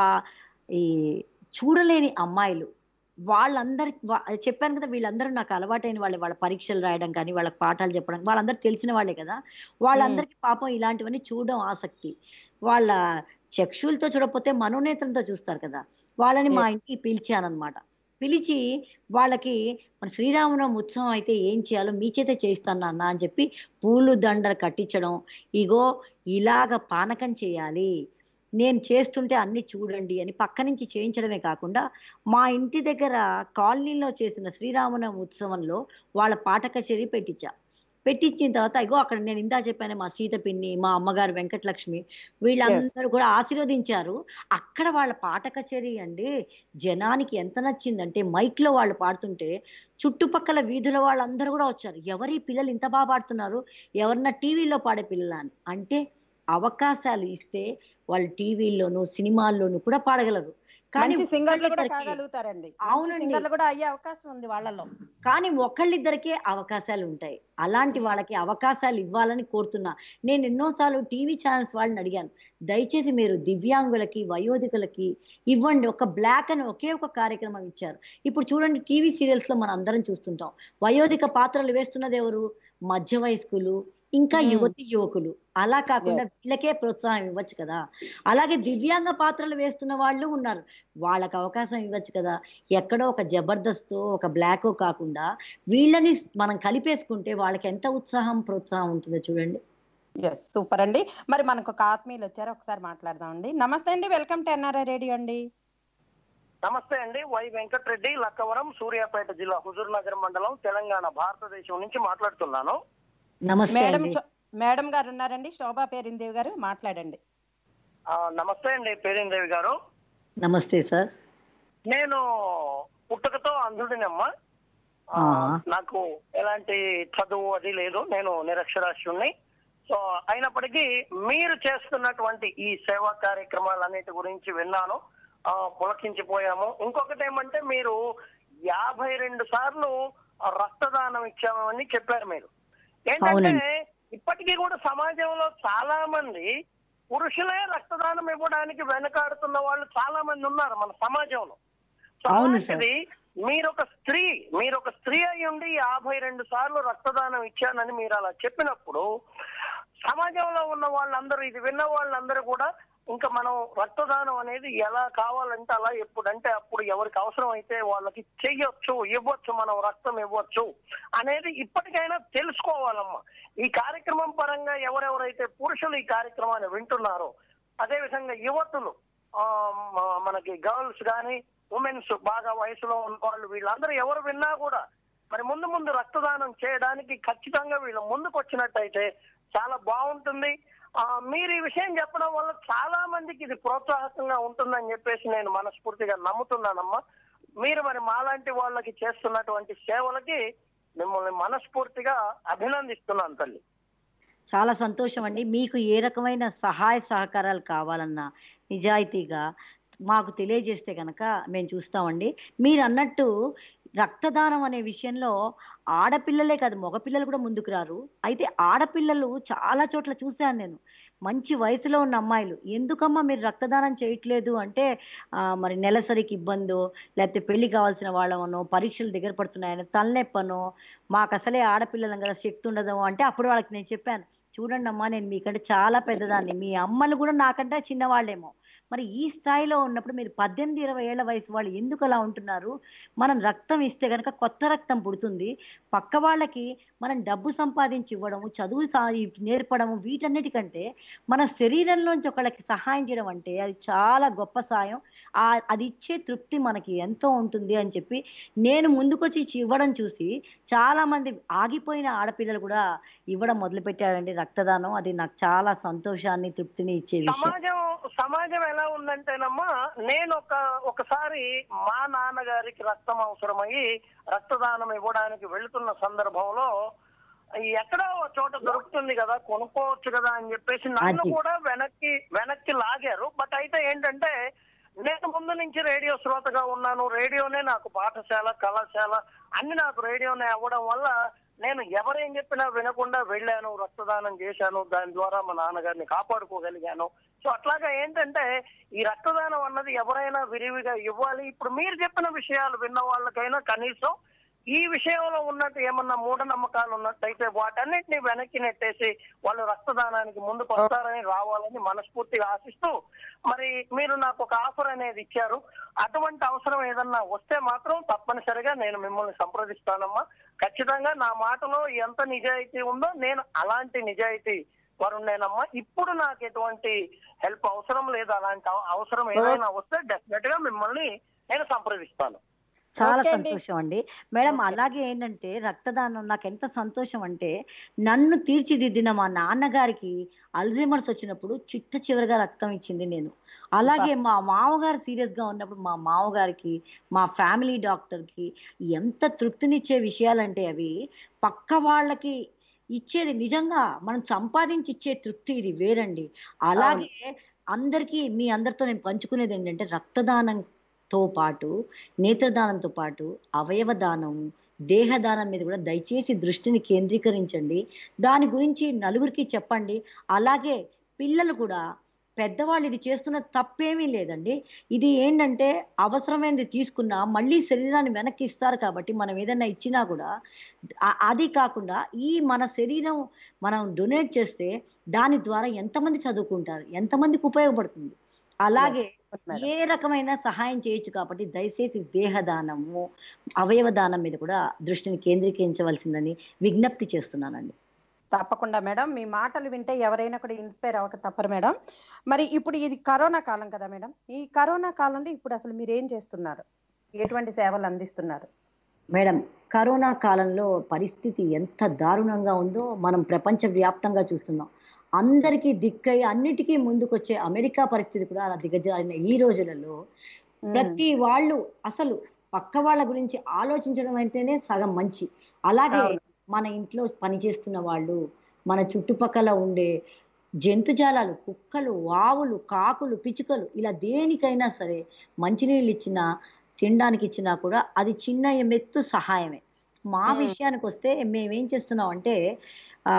ఈ చూడలేని అమ్మాయిలు వాళ్ళందరి చెప్పాను కదా, వీళ్ళందరూ నాకు అలవాటైన వాళ్ళే, వాళ్ళ పరీక్షలు రాయడం కానీ వాళ్ళకి పాఠాలు చెప్పడం, వాళ్ళందరూ తెలిసిన వాళ్ళే కదా, వాళ్ళందరికీ పాపం ఇలాంటివన్నీ చూడడం ఆసక్తి. వాళ్ళ చక్షులతో చూడకపోతే మనోనేత్రంతో చూస్తారు కదా, వాళ్ళని మా ఇంటికి పిలిచానమాట. పిలిచి వాళ్ళకి మన శ్రీరామనవమి ఉత్సవం అయితే ఏం చేయాలో మీ చేతే చేయిస్తాను నాన్న అని చెప్పి పూలు దండలు కట్టించడం, ఇగో ఇలాగ పానకం చేయాలి, నేను చేస్తుంటే అన్ని చూడండి అని పక్క నుంచి చేయించడమే కాకుండా మా ఇంటి దగ్గర కాలనీలో చేసిన శ్రీరామనవమి ఉత్సవంలో వాళ్ళ పాట కచేరీ పెట్టించా. పెట్టించిన తర్వాత ఇగో అక్కడ నేను ఇందా చెప్పాను, మా సీత పిన్ని, మా అమ్మగారు వెంకటలక్ష్మి, వీళ్ళందరూ కూడా ఆశీర్వదించారు. అక్కడ వాళ్ళ పాట కచేరీ అండి జనానికి ఎంత నచ్చిందంటే, మైక్ లో వాళ్ళు పాడుతుంటే చుట్టుపక్కల వీధుల వాళ్ళందరూ కూడా వచ్చారు, ఎవరి పిల్లలు ఇంత బాగా పాడుతున్నారు, ఎవరన్నా టీవీలో పాడే పిల్లలు అని. అంటే అవకాశాలు ఇస్తే వాళ్ళు టీవీల్లోనూ సినిమాల్లోనూ కూడా పాడగలరు. కానీ సింగర్లు కూడా కాగలుగుతారండి. అవునండి, సింగర్లు కూడా అయ్యే అవకాశం ఉంది వాళ్ళలో. కానీ ఒకళ్ళిద్దరికే అవకాశాలు ఉంటాయి. అలాంటి వాళ్ళకి అవకాశాలు ఇవ్వాలని కోరుతున్నా. నేను ఎన్నోసార్లు టీవీ ఛానల్స్ వాళ్ళని అడిగాను, దయచేసి మీరు దివ్యాంగులకి వయోధికులకి ఇవ్వండి. ఒక బ్లాక్ అని ఒకే ఒక కార్యక్రమం ఇచ్చారు. ఇప్పుడు చూడండి, టీవీ సీరియల్స్ లో మనం అందరం చూస్తుంటాం, వయోధిక పాత్రలు వేస్తున్నది ఎవరు? మధ్య వయస్కులు, ఇంకా యువతి యువకులు. అలా కాకుండా వీళ్ళకే ప్రోత్సాహం ఇవ్వచ్చు కదా. అలాగే దివ్యాంగ పాత్రలు వేస్తున్న వాళ్ళు ఉన్నారు, వాళ్ళకి అవకాశం ఇవ్వచ్చు కదా. ఎక్కడో ఒక జబర్దస్త్ ఒక బ్లాక్ కాకుండా వీళ్ళని మనం కలిపేసుకుంటే వాళ్ళకి ఎంత ఉత్సాహం ప్రోత్సాహం ఉంటుందో చూడండి. సూపర్ అండి. మరి మనకు ఒక ఆత్మీయులు వచ్చారు, ఒకసారి మాట్లాడదాం అండి. నమస్తే అండి, వెల్కమ్ టు ఎన్ఆర్ఐ రేడియో అండి. నమస్తే అండి, వై వెంకటరెడ్డి, లక్కవరం, సూర్యాపేట జిల్లా, హుజూర్ నగర్ మండలం, తెలంగాణ, భారతదేశం నుంచి మాట్లాడుతున్నాను. నమస్తే మేడం మేడం గారు ఉన్నారండి, శోభా పేరిందేవి గారు, మాట్లాడండి. నమస్తే అండి పేరిందేవి గారు. నమస్తే సార్. నేను పుట్టుకతో అంధుడినమ్మా. నాకు ఎలాంటి చదువు అది లేదు, నేను నిరక్షరాస్యుణ్ణి. సో అయినప్పటికీ మీరు చేస్తున్నటువంటి ఈ సేవా కార్యక్రమాలన్నిటి గురించి విన్నాను, పులకించిపోయాము. ఇంకొకటి ఏమంటే, మీరు యాభై రెండు సార్లు రక్తదానం ఇచ్చామని చెప్పారు. మీరు ఏంటంటే ఇప్పటికీ కూడా సమాజంలో చాలా మంది పురుషులే రక్తదానం ఇవ్వడానికి వెనకాడుతున్న వాళ్ళు చాలా మంది ఉన్నారు మన సమాజంలో. అలాంటిది మీరొక స్త్రీ మీరొక స్త్రీ అయి ఉండి యాభై రెండు సార్లు రక్తదానం ఇచ్చానని మీరు అలా చెప్పినప్పుడు సమాజంలో ఉన్న వాళ్ళందరూ, ఇది విన్న వాళ్ళందరూ కూడా ఇంకా మనం రక్తదానం అనేది ఎలా కావాలంటే అలా, ఎప్పుడంటే అప్పుడు ఎవరికి అవసరం అయితే వాళ్ళకి చెయ్యొచ్చు, ఇవ్వచ్చు, మనం రక్తం ఇవ్వచ్చు అనేది ఇప్పటికైనా తెలుసుకోవాలమ్మా. ఈ కార్యక్రమం పరంగా ఎవరెవరైతే పురుషులు ఈ కార్యక్రమాన్ని వింటున్నారో, అదే విధంగా యువతులు, ఆ మనకి గర్ల్స్ కానీ ఉమెన్స్, బాగా వయసులో ఉన్న వాళ్ళు, వీళ్ళందరూ ఎవరు విన్నా కూడా మరి ముందు ముందు రక్తదానం చేయడానికి ఖచ్చితంగా వీళ్ళు ముందుకు వచ్చినట్టయితే చాలా బాగుంటుంది. ఆ మీరు ఈ విషయం చెప్పడం వల్ల చాలా మందికి ఇది ప్రోత్సాహకంగా ఉంటుందని చెప్పేసి నేను మనస్ఫూర్తిగా నమ్ముతున్నానమ్మా. మీరు మరి మాలాంటి వాళ్ళకి చేస్తున్నటువంటి సేవలకి మిమ్మల్ని మనస్ఫూర్తిగా అభినందిస్తున్నాను తల్లి. చాలా సంతోషం అండి. మీకు ఏ రకమైన సహాయ సహకారాలు కావాలన్నా నిజాయితీగా మాకు తెలియజేస్తే కనుక మేము చూస్తామండి. మీరు అన్నట్టు రక్తదానం అనే విషయంలో ఆడపిల్లలే కాదు, మగపిల్లలు కూడా ముందుకు రారు. అయితే ఆడపిల్లలు చాలా చోట్ల చూశాను నేను, మంచి వయసులో ఉన్న అమ్మాయిలు, ఎందుకమ్మా మీరు రక్తదానం చేయట్లేదు అంటే, మరి నెలసరికి ఇబ్బందో, లేకపోతే పెళ్లి కావాల్సిన వాళ్ళమనో, పరీక్షలు దగ్గర పడుతున్నాయని, తలనొప్పనో, మాకు అసలే ఆడపిల్లలం కదా శక్తి ఉండదు అంటే, అప్పుడు వాళ్ళకి నేను చెప్పాను, చూడండి అమ్మా, నేను మీకంటే చాలా పెద్దదాన్ని, మీ అమ్మలు కూడా నాకంటే చిన్నవాళ్ళేమో, మరి ఈ స్థాయిలో ఉన్నప్పుడు మీరు పద్దెనిమిది ఇరవై ఏళ్ల వయసు వాళ్ళు ఎందుకు అలా ఉంటున్నారు? మనం రక్తం ఇస్తే గనక కొత్త రక్తం పుడుతుంది. పక్క వాళ్ళకి మనం డబ్బు సంపాదించి ఇవ్వడము, చదువు సా నేర్పడము వీటన్నిటికంటే మన శరీరంలోంచి ఒకళ్ళకి సహాయం చేయడం అంటే అది చాలా గొప్ప సాయం. ఆ అది ఇచ్చే తృప్తి మనకి ఎంతో ఉంటుంది అని చెప్పి నేను ముందుకొచ్చి ఇచ్చి ఇవ్వడం చూసి చాలా మంది ఆగిపోయిన ఆడపిల్లలు కూడా ఇవ్వడం మొదలుపెట్టారండి రక్తదానం. అది నాకు చాలా సంతోషాన్ని, తృప్తిని ఇచ్చే విషయం. సమాజం సమాజం ఎలా ఉందంటేనమ్మా, నేను ఒక ఒకసారి మా నాన్నగారికి రక్తం అవసరమయ్యి రక్తదానం ఇవ్వడానికి వెళుతున్న సందర్భంలో ఎక్కడో ఒక చోట దొరుకుతుంది కదా, కొనుక్కోవచ్చు కదా అని చెప్పేసి నన్ను అది. కూడా వెనక్కి వెనక్కి లాగారు. బట్ అయితే ఏంటంటే నేను ముందు నుంచి రేడియో శ్రోతగా ఉన్నాను. రేడియోనే నాకు పాఠశాల, కళాశాల అన్ని నాకు రేడియోనే అవ్వడం వల్ల నేను ఎవరేం చెప్పినా వినకుండా వెళ్ళాను, రక్తదానం చేశాను. దాని ద్వారా మా నాన్నగారిని కాపాడుకోగలిగాను. సో అట్లాగా ఏంటంటే ఈ రక్తదానం అన్నది ఎవరైనా విరివిగా ఇవ్వాలి. ఇప్పుడు మీరు చెప్పిన విషయాలు విన్న వాళ్ళకైనా కనీసం ఈ విషయంలో ఉన్నట్టు ఏమన్నా మూఢనమ్మకాలు ఉన్నట్టయితే వాటన్నిటిని వెనక్కి నెట్టేసి వాళ్ళు రక్తదానానికి ముందుకు వస్తారని, రావాలని మనస్ఫూర్తిగా ఆశిస్తూ, మరి మీరు నాకు ఒక ఆఫర్ అనేది ఇచ్చారు. అటువంటి అవసరం ఏదన్నా వస్తే మాత్రం తప్పనిసరిగా నేను మిమ్మల్ని సంప్రదిస్తానమ్మా. ఖచ్చితంగా నా మాటలో ఎంత నిజాయితీ ఉందో నేను అలాంటి నిజాయితీ వరుణ్ణేనమ్మా. ఇప్పుడు నాకు ఎటువంటి హెల్ప్ అవసరం లేదు. అలాంటి అవ- అవసరం ఏదైనా వస్తే డెఫినెట్ గా మిమ్మల్ని నేను సంప్రదిస్తాను. చాలా ఓకే అండి. సంతోషం అండి మేడం. ఓకే. అలాగే ఏంటంటే రక్తదానం నాకు ఎంత సంతోషం అంటే నన్ను తీర్చిదిద్దిన మా నాన్నగారికి అల్జీమర్స్ వచ్చినప్పుడు చిట్ట చివరిగా రక్తం ఇచ్చింది నేను. అలాగే మా మామగారు సీరియస్ గా ఉన్నప్పుడు మా మామగారికి, మా ఫ్యామిలీ డాక్టర్ కి ఎంత తృప్తినిచ్చే విషయాలంటే అవి పక్క వాళ్ళకి ఇచ్చేది నిజంగా మనం సంపాదించి ఇచ్చే తృప్తి ఇది వేరండి. అలాగే అందరికీ మీ అందరితో నేను పంచుకునేది ఏంటంటే రక్తదానంతో పాటు, నేత్రదానంతో పాటు అవయవ దానం, దేహదానం మీద కూడా దయచేసి దృష్టిని కేంద్రీకరించండి. దాని గురించి నలుగురికి చెప్పండి. అలాగే పిల్లలు కూడా పెద్దవాళ్ళు ఇది చేస్తున్న తప్పేమీ లేదండి. ఇది ఏంటంటే అవసరమైనది తీసుకున్నా మళ్ళీ శరీరాన్ని వెనక్కి ఇస్తారు కాబట్టి మనం ఏదైనా ఇచ్చినా కూడా ఆ- అది కాకుండా ఈ మన శరీరం మనం డొనేట్ చేస్తే దాని ద్వారా ఎంతమంది చదువుకుంటారు, ఎంతమందికి ఉపయోగపడుతుంది. అలాగే ఏ రకమైన సహాయం చేయొచ్చు కాబట్టి దయచేసి దేహదానము, అవయవ దానం మీద కూడా దృష్టిని కేంద్రీకరించవలసిందని విజ్ఞప్తి చేస్తున్నానండి. తప్పకుండా మేడం, మీ మాటలు వింటే ఎవరైనా కూడా ఇన్స్పైర్ అవ్వక తప్పరు మేడం. మరి ఇప్పుడు ఇది కరోనా కాలం కదా మేడం, ఈ కరోనా కాలంలో ఇప్పుడు అసలు మీరు ఏం చేస్తున్నారు, ఎటువంటి సేవలు అందిస్తున్నారు? మేడం, కరోనా కాలంలో పరిస్థితి ఎంత దారుణంగా ఉందో మనం ప్రపంచ వ్యాప్తంగా చూస్తున్నాం. అందరికీ దిక్కై అన్నిటికీ ముందుకొచ్చే అమెరికా పరిస్థితి కూడా అలా దిగజారిన ఈ రోజులలో ప్రతి వాళ్ళు అసలు పక్క వాళ్ళ గురించి ఆలోచించడం అయితేనే సగం మంచి. అలాగే అవును. మన ఇంట్లో పనిచేస్తున్న వాళ్ళు, మన చుట్టుపక్కల ఉండే జంతుజాలాలు, కుక్కలు, ఆవులు, కాకులు, పిచ్చుకలు, ఇలా దేనికైనా సరే మంచినీళ్ళు ఇచ్చినా, తినడానికి ఇచ్చినా కూడా అది చిన్న ఎత్తు సహాయమే. మా మ్మ్. విషయానికి వస్తే మేమేం చేస్తున్నాం అంటే ఆ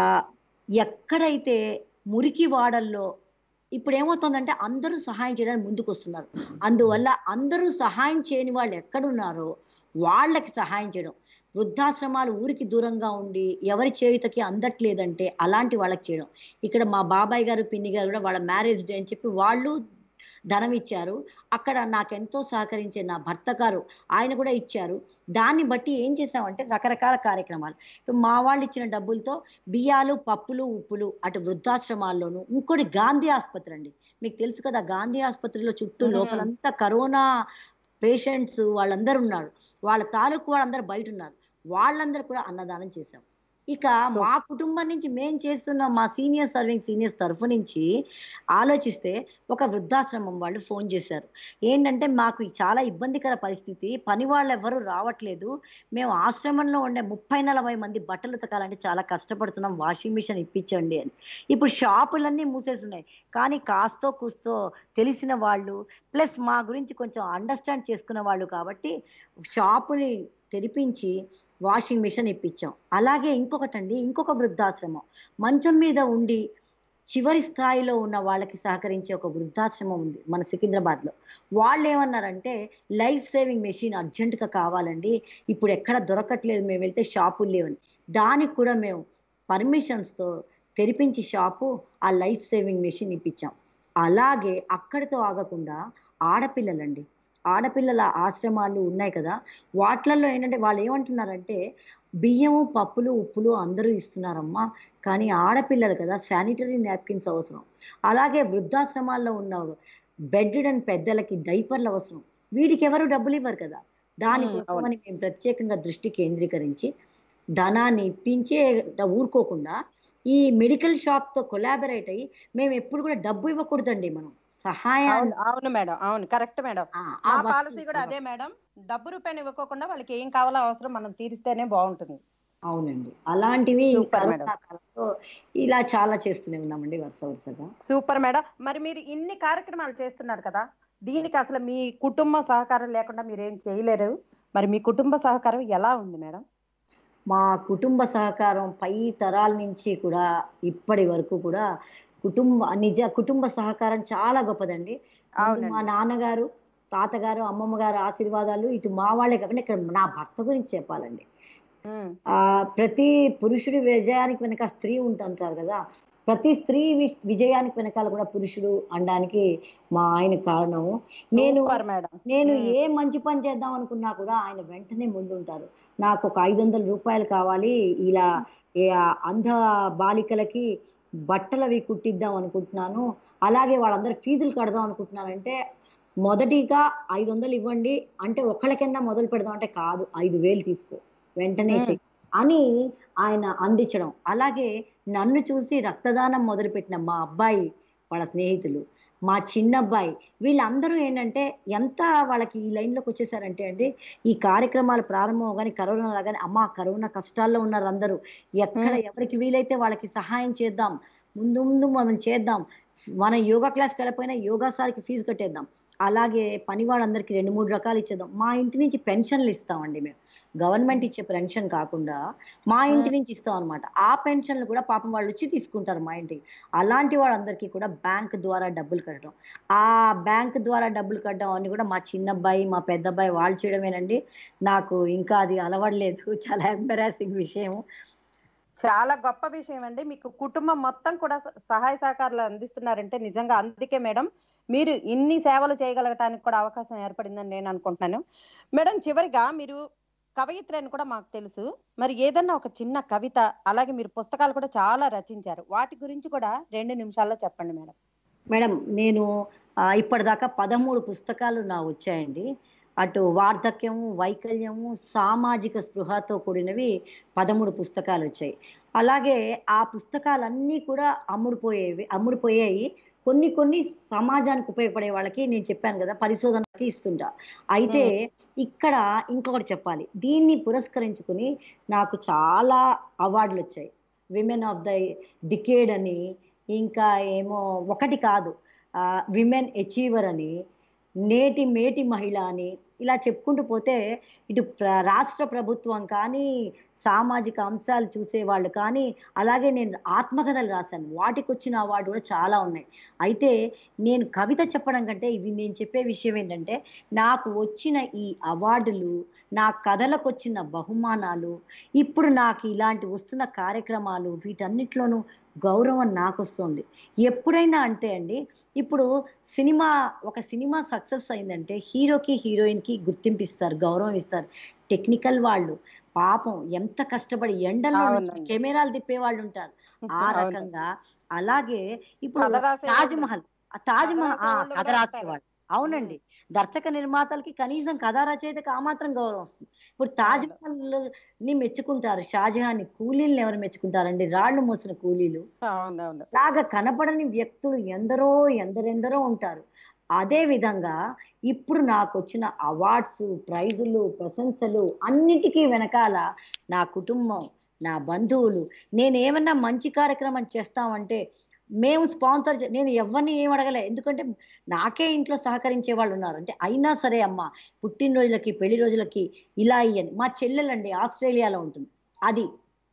ఎక్కడైతే మురికి వాడల్లో ఇప్పుడు ఏమవుతుందంటే అందరూ సహాయం చేయడానికి ముందుకు వస్తున్నారు. అందువల్ల అందరూ సహాయం చేయని వాళ్ళు ఎక్కడున్నారో వాళ్ళకి సహాయం చేయడం. వృద్ధాశ్రమాలు ఊరికి దూరంగా ఉండి ఎవరి చేయుతకి అందట్లేదంటే అలాంటి వాళ్ళకి చేయడం. ఇక్కడ మా బాబాయ్ గారు, పిన్ని గారు కూడా వాళ్ళ మ్యారేజ్ డే అని చెప్పి వాళ్ళు ధనం ఇచ్చారు. అక్కడ నాకెంతో సహకరించే నా భర్త గారు ఆయన కూడా ఇచ్చారు. దాన్ని బట్టి ఏం చేసామంటే రకరకాల కార్యక్రమాలు. ఇప్పుడు మా వాళ్ళు ఇచ్చిన డబ్బులతో బియ్యాలు, పప్పులు, ఉప్పులు అటు వృద్ధాశ్రమాల్లోనూ, ఇంకోటి గాంధీ ఆసుపత్రి అండి. మీకు తెలుసు కదా, గాంధీ ఆసుపత్రిలో చుట్టూ మ్మ్. లోపలంతా కరోనా పేషెంట్స్ వాళ్ళందరూ ఉన్నారు. వాళ్ళ తాలూకు వాళ్ళందరూ బయట ఉన్నారు. వాళ్ళందరూ కూడా అన్నదానం చేశాం. ఇక మా కుటుంబం నుంచి మేం చేస్తున్న మా సీనియర్ సర్వింగ్ సీనియర్స్ తరఫు నుంచి ఆలోచిస్తే ఒక వృద్ధాశ్రమం వాళ్ళు ఫోన్ చేశారు. ఏంటంటే మాకు చాలా ఇబ్బందికర పరిస్థితి, పని వాళ్ళు ఎవరు రావట్లేదు, మేము ఆశ్రమంలో ఉండే ముప్పై నలభై మంది బట్టలు ఉతకాలంటే చాలా కష్టపడుతున్నాం, వాషింగ్ మిషన్ ఇప్పించండి అని. ఇప్పుడు షాపులన్నీ మూసేస్తున్నాయి, కానీ కాస్తో కూస్తో తెలిసిన వాళ్ళు ప్లస్ మా గురించి కొంచెం అండర్స్టాండ్ చేసుకున్న వాళ్ళు కాబట్టి షాపుని తెరిపించి వాషింగ్ మిషన్ ఇప్పించాం. అలాగే ఇంకొకటండి, ఇంకొక వృద్ధాశ్రమం మంచం మీద ఉండి చివరి స్థాయిలో ఉన్న వాళ్ళకి సహకరించే ఒక వృద్ధాశ్రమం ఉంది మన సికింద్రాబాద్ లో. వాళ్ళు ఏమన్నారంటే లైఫ్ సేవింగ్ మెషిన్ అర్జెంటుగా కావాలండి, ఇప్పుడు ఎక్కడ దొరకట్లేదు, మేము వెళ్తే షాపులు లేవని. దానికి కూడా మేము పర్మిషన్స్ తో తెరిపించి షాపు ఆ లైఫ్ సేవింగ్ మెషిన్ ఇప్పించాం. అలాగే అక్కడితో ఆగకుండా ఆడపిల్లలండి, ఆడపిల్లల ఆశ్రమాలు ఉన్నాయి కదా, వాటిలలో ఏంటంటే వాళ్ళు ఏమంటున్నారంటే బియ్యము పప్పులు ఉప్పులు అందరూ ఇస్తున్నారమ్మా, కానీ ఆడపిల్లలు కదా శానిటరీ నాప్కిన్స్ అవసరం, అలాగే వృద్ధాశ్రమాల్లో ఉన్న బెడ్ అండ్ పెద్దలకి డైపర్లు అవసరం, వీటికి ఎవరు డబ్బులు ఇవ్వరు కదా. దానికోసమని మేము ప్రత్యేకంగా దృష్టి కేంద్రీకరించి ధనాన్ని ఇప్పించే ఊరుకోకుండా ఈ మెడికల్ షాప్ తో కొలాబరేట్ అయ్యి మేము ఎప్పుడు కూడా డబ్బు ఇవ్వకూడదండి, మనం సహాయాన్ని. అవును మేడం, అవును కరెక్ట్ మేడం. ఆ పాలసీ కూడా అదే మేడం, డబ్బు రూపాయలు ఇవ్వకోకుండా వాళ్ళకి ఏం కావాలో అవసరం మనం తీరిస్తేనే బాగుంటుంది. అవునండి, అలాంటివి కరోనా కాలంలో ఇలా చాలా చేస్తూనే ఉన్నామండి వరుస వరుసగా. Super madam. మరి మీరు ఇన్ని కార్యక్రమాలు చేస్తున్నారు కదా, దీనికి అసలు మీ కుటుంబ సహకారం లేకుండా మీరు ఏం చేయలేరు. మరి మీ కుటుంబ సహకారం ఎలా ఉంది మేడం? మా కుటుంబ సహకారం పై తరాల నుంచి కూడా ఇప్పటి వరకు కూడా కుటుంబ నిజ కుటుంబ సహకారం చాలా గొప్పదండి. మా నాన్నగారు, తాతగారు, అమ్మమ్మ గారు ఆశీర్వాదాలు ఇటు మా వాళ్ళే కాకుండా ఇక్కడ నా భర్త గురించి చెప్పాలండి. ఆ ప్రతి పురుషుడి విజయానికి వెనక స్త్రీ ఉంటుంటారు కదా, ప్రతి స్త్రీ విజయానికి వెనకాల కూడా పురుషుడు అనడానికి మా ఆయన కారణము. నేను నేను ఏ మంచి పని చేద్దాం అనుకున్నా కూడా ఆయన వెంటనే ముందుంటారు. నాకు ఒక ఐదు వందల రూపాయలు కావాలి, ఇలా అంధ బాలికలకి బట్టలవి కుట్టిద్దాం అనుకుంటున్నాను, అలాగే వాళ్ళందరూ ఫీజులు కడదాం అనుకుంటున్నానంటే మొదటిగా ఐదు వందలు ఇవ్వండి అంటే ఒక్కళ్ళకన్నా మొదలు పెడదాం అంటే కాదు, ఐదు వేలు తీసుకో వెంటనే చెయ్యి అని ఆయన అందించడం. అలాగే నన్ను చూసి రక్తదానం మొదలుపెట్టిన మా అబ్బాయి, వాళ్ళ స్నేహితులు, మా చిన్న అబ్బాయి, వీళ్ళందరూ ఏంటంటే ఎంత వాళ్ళకి ఈ లైన్లోకి వచ్చేసారంటే అండి, ఈ కార్యక్రమాలు ప్రారంభం అవగానే కరోనా రాగానే అమ్మ కరోనా కష్టాల్లో ఉన్నారు అందరూ, ఎక్కడ ఎవరికి వీలైతే వాళ్ళకి సహాయం చేద్దాం, ముందు ముందు మనం చేద్దాం, మన యోగా క్లాస్కి వెళ్ళిపోయినా యోగా సార్కి ఫీజు కట్టేద్దాం, అలాగే పని వాళ్ళందరికీ రెండు మూడు రకాలు ఇచ్చేద్దాం. మా ఇంటి నుంచి పెన్షన్లు ఇస్తామండి, మేము గవర్నమెంట్ ఇచ్చే పెన్షన్ కాకుండా మా ఇంటి నుంచి ఇస్తాం అనమాట. ఆ పెన్షన్లు కూడా పాపం వాళ్ళు వచ్చి తీసుకుంటారు మా ఇంటికి. అలాంటి వాళ్ళందరికీ కూడా బ్యాంక్ ద్వారా డబ్బులు కట్టడం, ఆ బ్యాంక్ ద్వారా డబ్బులు కట్టడం అని కూడా మా చిన్నబ్బాయి, మా పెద్ద అబ్బాయి వాళ్ళు చేయడమేనండి. నాకు ఇంకా అది అలవడలేదు, చాలా ఎంబరాసింగ్ విషయం. చాలా గొప్ప విషయం అండి. మీకు కుటుంబం మొత్తం కూడా సహాయ సహకారాలు అందిస్తున్నారంటే నిజంగా అందుకే మేడం మీరు ఇన్ని సేవలు చేయగలగటానికి కూడా అవకాశం ఏర్పడిందని నేను అనుకుంటున్నాను. మేడం చివరిగా మీరు కవయిత్రి అని కూడా మాకు తెలుసు, మరి ఏదన్నా ఒక చిన్న కవిత, అలాగే మీరు పుస్తకాలు కూడా చాలా రచించారు, వాటి గురించి కూడా రెండు నిమిషాల్లో చెప్పండి మేడం. మేడం నేను ఇప్పటిదాకా పదమూడు పుస్తకాలు నా వచ్చాయండి. అటు వార్ధక్యము, వైకల్యము, సామాజిక స్పృహతో కూడినవి పదమూడు పుస్తకాలు వచ్చాయి. అలాగే ఆ పుస్తకాలన్నీ కూడా అమ్ముడుపోయేవి అమ్ముడుపోయాయి కొన్ని కొన్ని సమాజానికి ఉపయోగపడే వాళ్ళకి నేను చెప్పాను కదా పరిశోధనకి ఇస్తుంటా. అయితే ఇక్కడ ఇంకొకటి చెప్పాలి, దీన్ని పురస్కరించుకుని నాకు చాలా అవార్డులు వచ్చాయి. విమెన్ ఆఫ్ ద డికేడ్ అని, ఇంకా ఏమో ఒకటి కాదు విమెన్ అచీవర్ అని, నేటి మేటి మహిళ అని, ఇలా చెప్పుకుంటూ పోతే ఇటు రాష్ట్ర ప్రభుత్వం కానీ, సామాజిక అంశాలు చూసేవాళ్ళు కానీ, అలాగే నేను ఆత్మకథలు రాశాను, వాటికి వచ్చిన అవార్డు కూడా చాలా ఉన్నాయి. అయితే నేను కవిత చెప్పడం కంటే ఇవి నేను చెప్పే విషయం ఏంటంటే, నాకు వచ్చిన ఈ అవార్డులు, నా కథలకు వచ్చిన బహుమానాలు, ఇప్పుడు నాకు ఇలాంటి వస్తున్న కార్యక్రమాలు, వీటన్నిటిలోనూ గౌరవం నాకు వస్తుంది. ఎప్పుడైనా అంటే అండి, ఇప్పుడు సినిమా ఒక సినిమా సక్సెస్ అయిందంటే హీరోకి హీరోయిన్కి గుర్తింపు ఇస్తారు, గౌరవం ఇస్తారు. టెక్నికల్ వాళ్ళు పాపం ఎంత కష్టపడి ఎండల్లో కెమెరాలు తిప్పే వాళ్ళు ఉంటారు. ఆ రకంగా అలాగే ఇప్పుడు తాజ్ మహల్ తాజ్ మహల్ కథ రాసేవాళ్ళు, అవునండి, దర్శక నిర్మాతలకి కనీసం కథా రచయితకి ఆ మాత్రం గౌరవం వస్తుంది. ఇప్పుడు తాజ్ మహల్ ని మెచ్చుకుంటారు, షాజహాన్ ని కూలీలను ఎవరు మెచ్చుకుంటారండి, రాళ్లు మోసిన కూలీలు. లాగా కనపడని వ్యక్తులు ఎందరో ఎందరెందరో ఉంటారు. అదే విధంగా ఇప్పుడు నాకు వచ్చిన అవార్డ్స్, ప్రైజులు, ప్రశంసలు అన్నిటికీ వెనకాల నా కుటుంబం, నా బంధువులు. నేను ఏమన్నా మంచి కార్యక్రమం చేస్తామంటే మేము స్పాన్సర్, నేను ఎవరిని ఏం అడగలే, ఎందుకంటే నాకే ఇంట్లో సహకరించే వాళ్ళు ఉన్నారు. అంటే అయినా సరే అమ్మ పుట్టినరోజులకి పెళ్లి రోజులకి ఇలా ఇయ్యని. మా చెల్లెలండి ఆస్ట్రేలియాలో ఉంటుంది, అది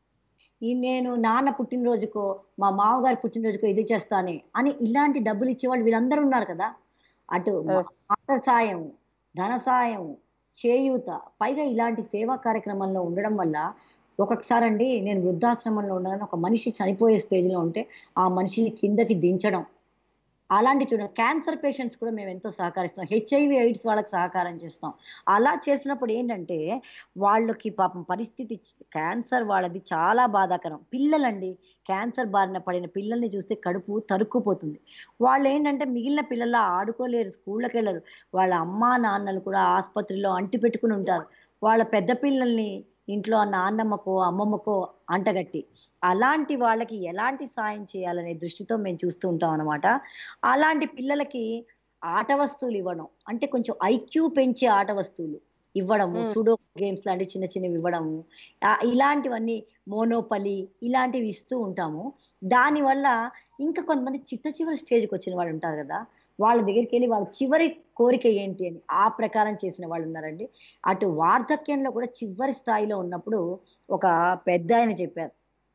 నేను నాన్న పుట్టినరోజుకో మా మామగారి పుట్టినరోజుకో ఇది చేస్తానే అని ఇలాంటి డబ్బులు ఇచ్చేవాళ్ళు వీళ్ళందరూ ఉన్నారు కదా. అటు మాట సాయం, ధన సాయం, చేయూత, పైగా ఇలాంటి సేవా కార్యక్రమంలో ఉండడం వల్ల ఒక్కొక్కసారి అండి నేను వృద్ధాశ్రమంలో ఉండగానే ఒక మనిషి చనిపోయే స్టేజ్లో ఉంటే ఆ మనిషిని కిందకి దించడం, అలాంటి చూడండి, క్యాన్సర్ పేషెంట్స్ కూడా మేము ఎంతో సహకరిస్తాం, హెచ్ఐవి ఎయిడ్స్ వాళ్ళకి సహకారం చేస్తాం. అలా చేసినప్పుడు ఏంటంటే వాళ్ళకి పాపం పరిస్థితి, క్యాన్సర్ వాళ్ళది చాలా బాధాకరం. పిల్లలండి, క్యాన్సర్ బారిన పడిన పిల్లల్ని చూస్తే కడుపు తరుక్కుపోతుంది. వాళ్ళు ఏంటంటే మిగిలిన పిల్లల్లా ఆడుకోలేరు, స్కూళ్ళకి వెళ్ళరు. వాళ్ళ అమ్మా నాన్నలు కూడా ఆసుపత్రిలో అంటి పెట్టుకుని ఉంటారు. వాళ్ళ పెద్ద పిల్లల్ని ఇంట్లో నాన్నమ్మకో అమ్మమ్మకో అంటగట్టి, అలాంటి వాళ్ళకి ఎలాంటి సాయం చేయాలనే దృష్టితో మేము చూస్తూ ఉంటాం అనమాట. అలాంటి పిల్లలకి ఆట వస్తువులు ఇవ్వడం, అంటే కొంచెం ఐక్యూ పెంచే ఆట వస్తువులు ఇవ్వడము, ఉమ్, సూడో గేమ్స్ లాంటి చిన్న చిన్నవి ఇవ్వడము, ఆ, ఇలాంటివన్నీ, మోనోపలి ఇలాంటివి ఇస్తూ ఉంటాము. దానివల్ల ఇంకా కొంతమంది చిట్ట చివరి స్టేజ్కి వచ్చిన వాళ్ళు ఉంటారు కదా, వాళ్ళ దగ్గరికి వెళ్ళి వాళ్ళ చివరి కోరిక ఏంటి అని ఆ ప్రకారం చేసిన వాళ్ళు ఉన్నారండి. అటు వార్ధక్యంలో కూడా చివరి స్థాయిలో ఉన్నప్పుడు ఒక పెద్ద ఆయన చెప్పారు,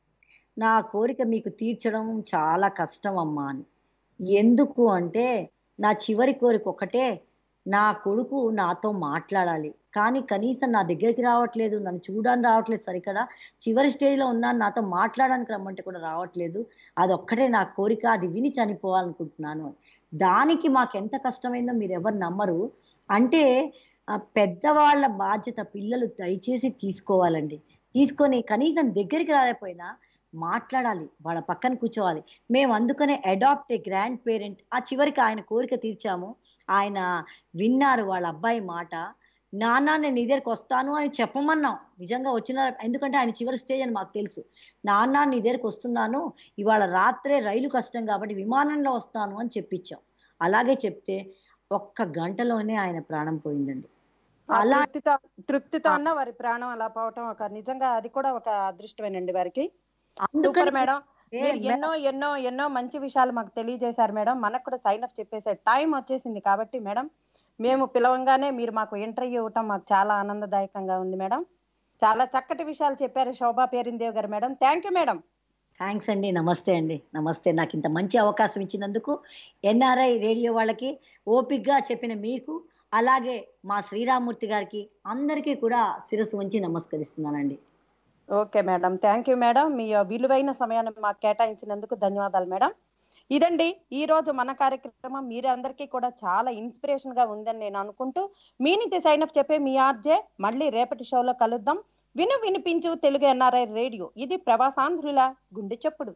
నా కోరిక మీకు తీర్చడం చాలా కష్టం అమ్మా అని. ఎందుకు అంటే నా చివరి కోరిక ఒకటే, నా కొడుకు నాతో మాట్లాడాలి, కానీ కనీసం నా దగ్గరికి రావట్లేదు, నన్ను చూడడానికి రావట్లేదు, సరికదా చివరి స్టేజ్లో ఉన్నాను, నాతో మాట్లాడడానికి రమ్మంటే కూడా రావట్లేదు, అదొక్కటే నా కోరిక, అది విని చనిపోవాలనుకుంటున్నాను. దానికి మాకు ఎంత కష్టమైందో మీరు ఎవరు నమ్మరు. అంటే ఆ, పెద్దవాళ్ళ బాధ్యత పిల్లలు దయచేసి తీసుకోవాలండి. తీసుకొని కనీసం దగ్గరికి రాలేకపోయినా మాట్లాడాలి, వాళ్ళ పక్కన కూర్చోవాలి. మేము అందుకనే అడాప్ట్ ఏ గ్రాండ్ పేరెంట్, ఆ చివరికి ఆయన కోరిక తీర్చాము. ఆయన విన్నారు వాళ్ళ అబ్బాయి మాట, నాన్న నేను నీ దగ్గరికి వస్తాను అని చెప్పమన్నాం. నిజంగా వచ్చిన, ఎందుకంటే ఆయన చివరి స్టేజ్ అని మాకు తెలుసు. నాన్న నీ దగ్గరికి వస్తున్నాను, ఇవాళ రాత్రే రైలు కష్టం కాబట్టి విమానంలో వస్తాను అని చెప్పించాం. అలాగే చెప్తే ఒక్క గంటలోనే ఆయన ప్రాణం పోయిందండి. ఆ అలా తృప్తితో తృప్తితో ఆ, అన్న వారి ప్రాణం అలా పోవటం ఒక నిజంగా అది కూడా ఒక అదృష్టమేనండి వారికి. అందుకని సూపర్ మేడం, ఏ మీరు మే- ఎన్నో ఎన్నో ఎన్నో మంచి విషయాలు మాకు తెలియజేశారు మేడం. మనకు కూడా సైన్ అప్ చెప్పేసే టైం వచ్చేసింది కాబట్టి మేడం, మేము పిలవంగానే మీరు మాకు ఇంటర్వ్యూ ఇవ్వటం మాకు చాలా ఆనందదాయకంగా ఉంది మేడం. చాలా చక్కటి విషయాలు చెప్పారు శోభా పేరిందేవ్ గారు madam. Thank you madam. Thanks అండి, నమస్తే అండి, నమస్తే. నాకు ఇంత మంచి అవకాశం ఇచ్చినందుకు ఎన్ఆర్ఐ రేడియో వాళ్ళకి, ఓపిక్గా చెప్పిన మీకు, అలాగే మా శ్రీరామూర్తి గారికి, అందరికీ కూడా శిరస్సు ఉంచి నమస్కరిస్తున్నానండి. Okay madam, thank you madam. మీ విలువైన సమయాన్ని మాకు కేటాయించినందుకు ధన్యవాదాలు మేడం. ఇదండి ఈ రోజు మన కార్యక్రమం. మీరు అందరికీ కూడా చాలా ఇన్స్పిరేషన్ గా ఉందని నేను అనుకుంటూ మీ నుంచి సైన్ అప్ చెప్పే మీ ఆర్జే మళ్ళీ రేపటి షోలో కలుద్దాం. విను వినిపించు తెలుగు ఎన్ఆర్ఐ రేడియో, ఇది ప్రవాసాంధ్రుల గుండె చప్పుడు.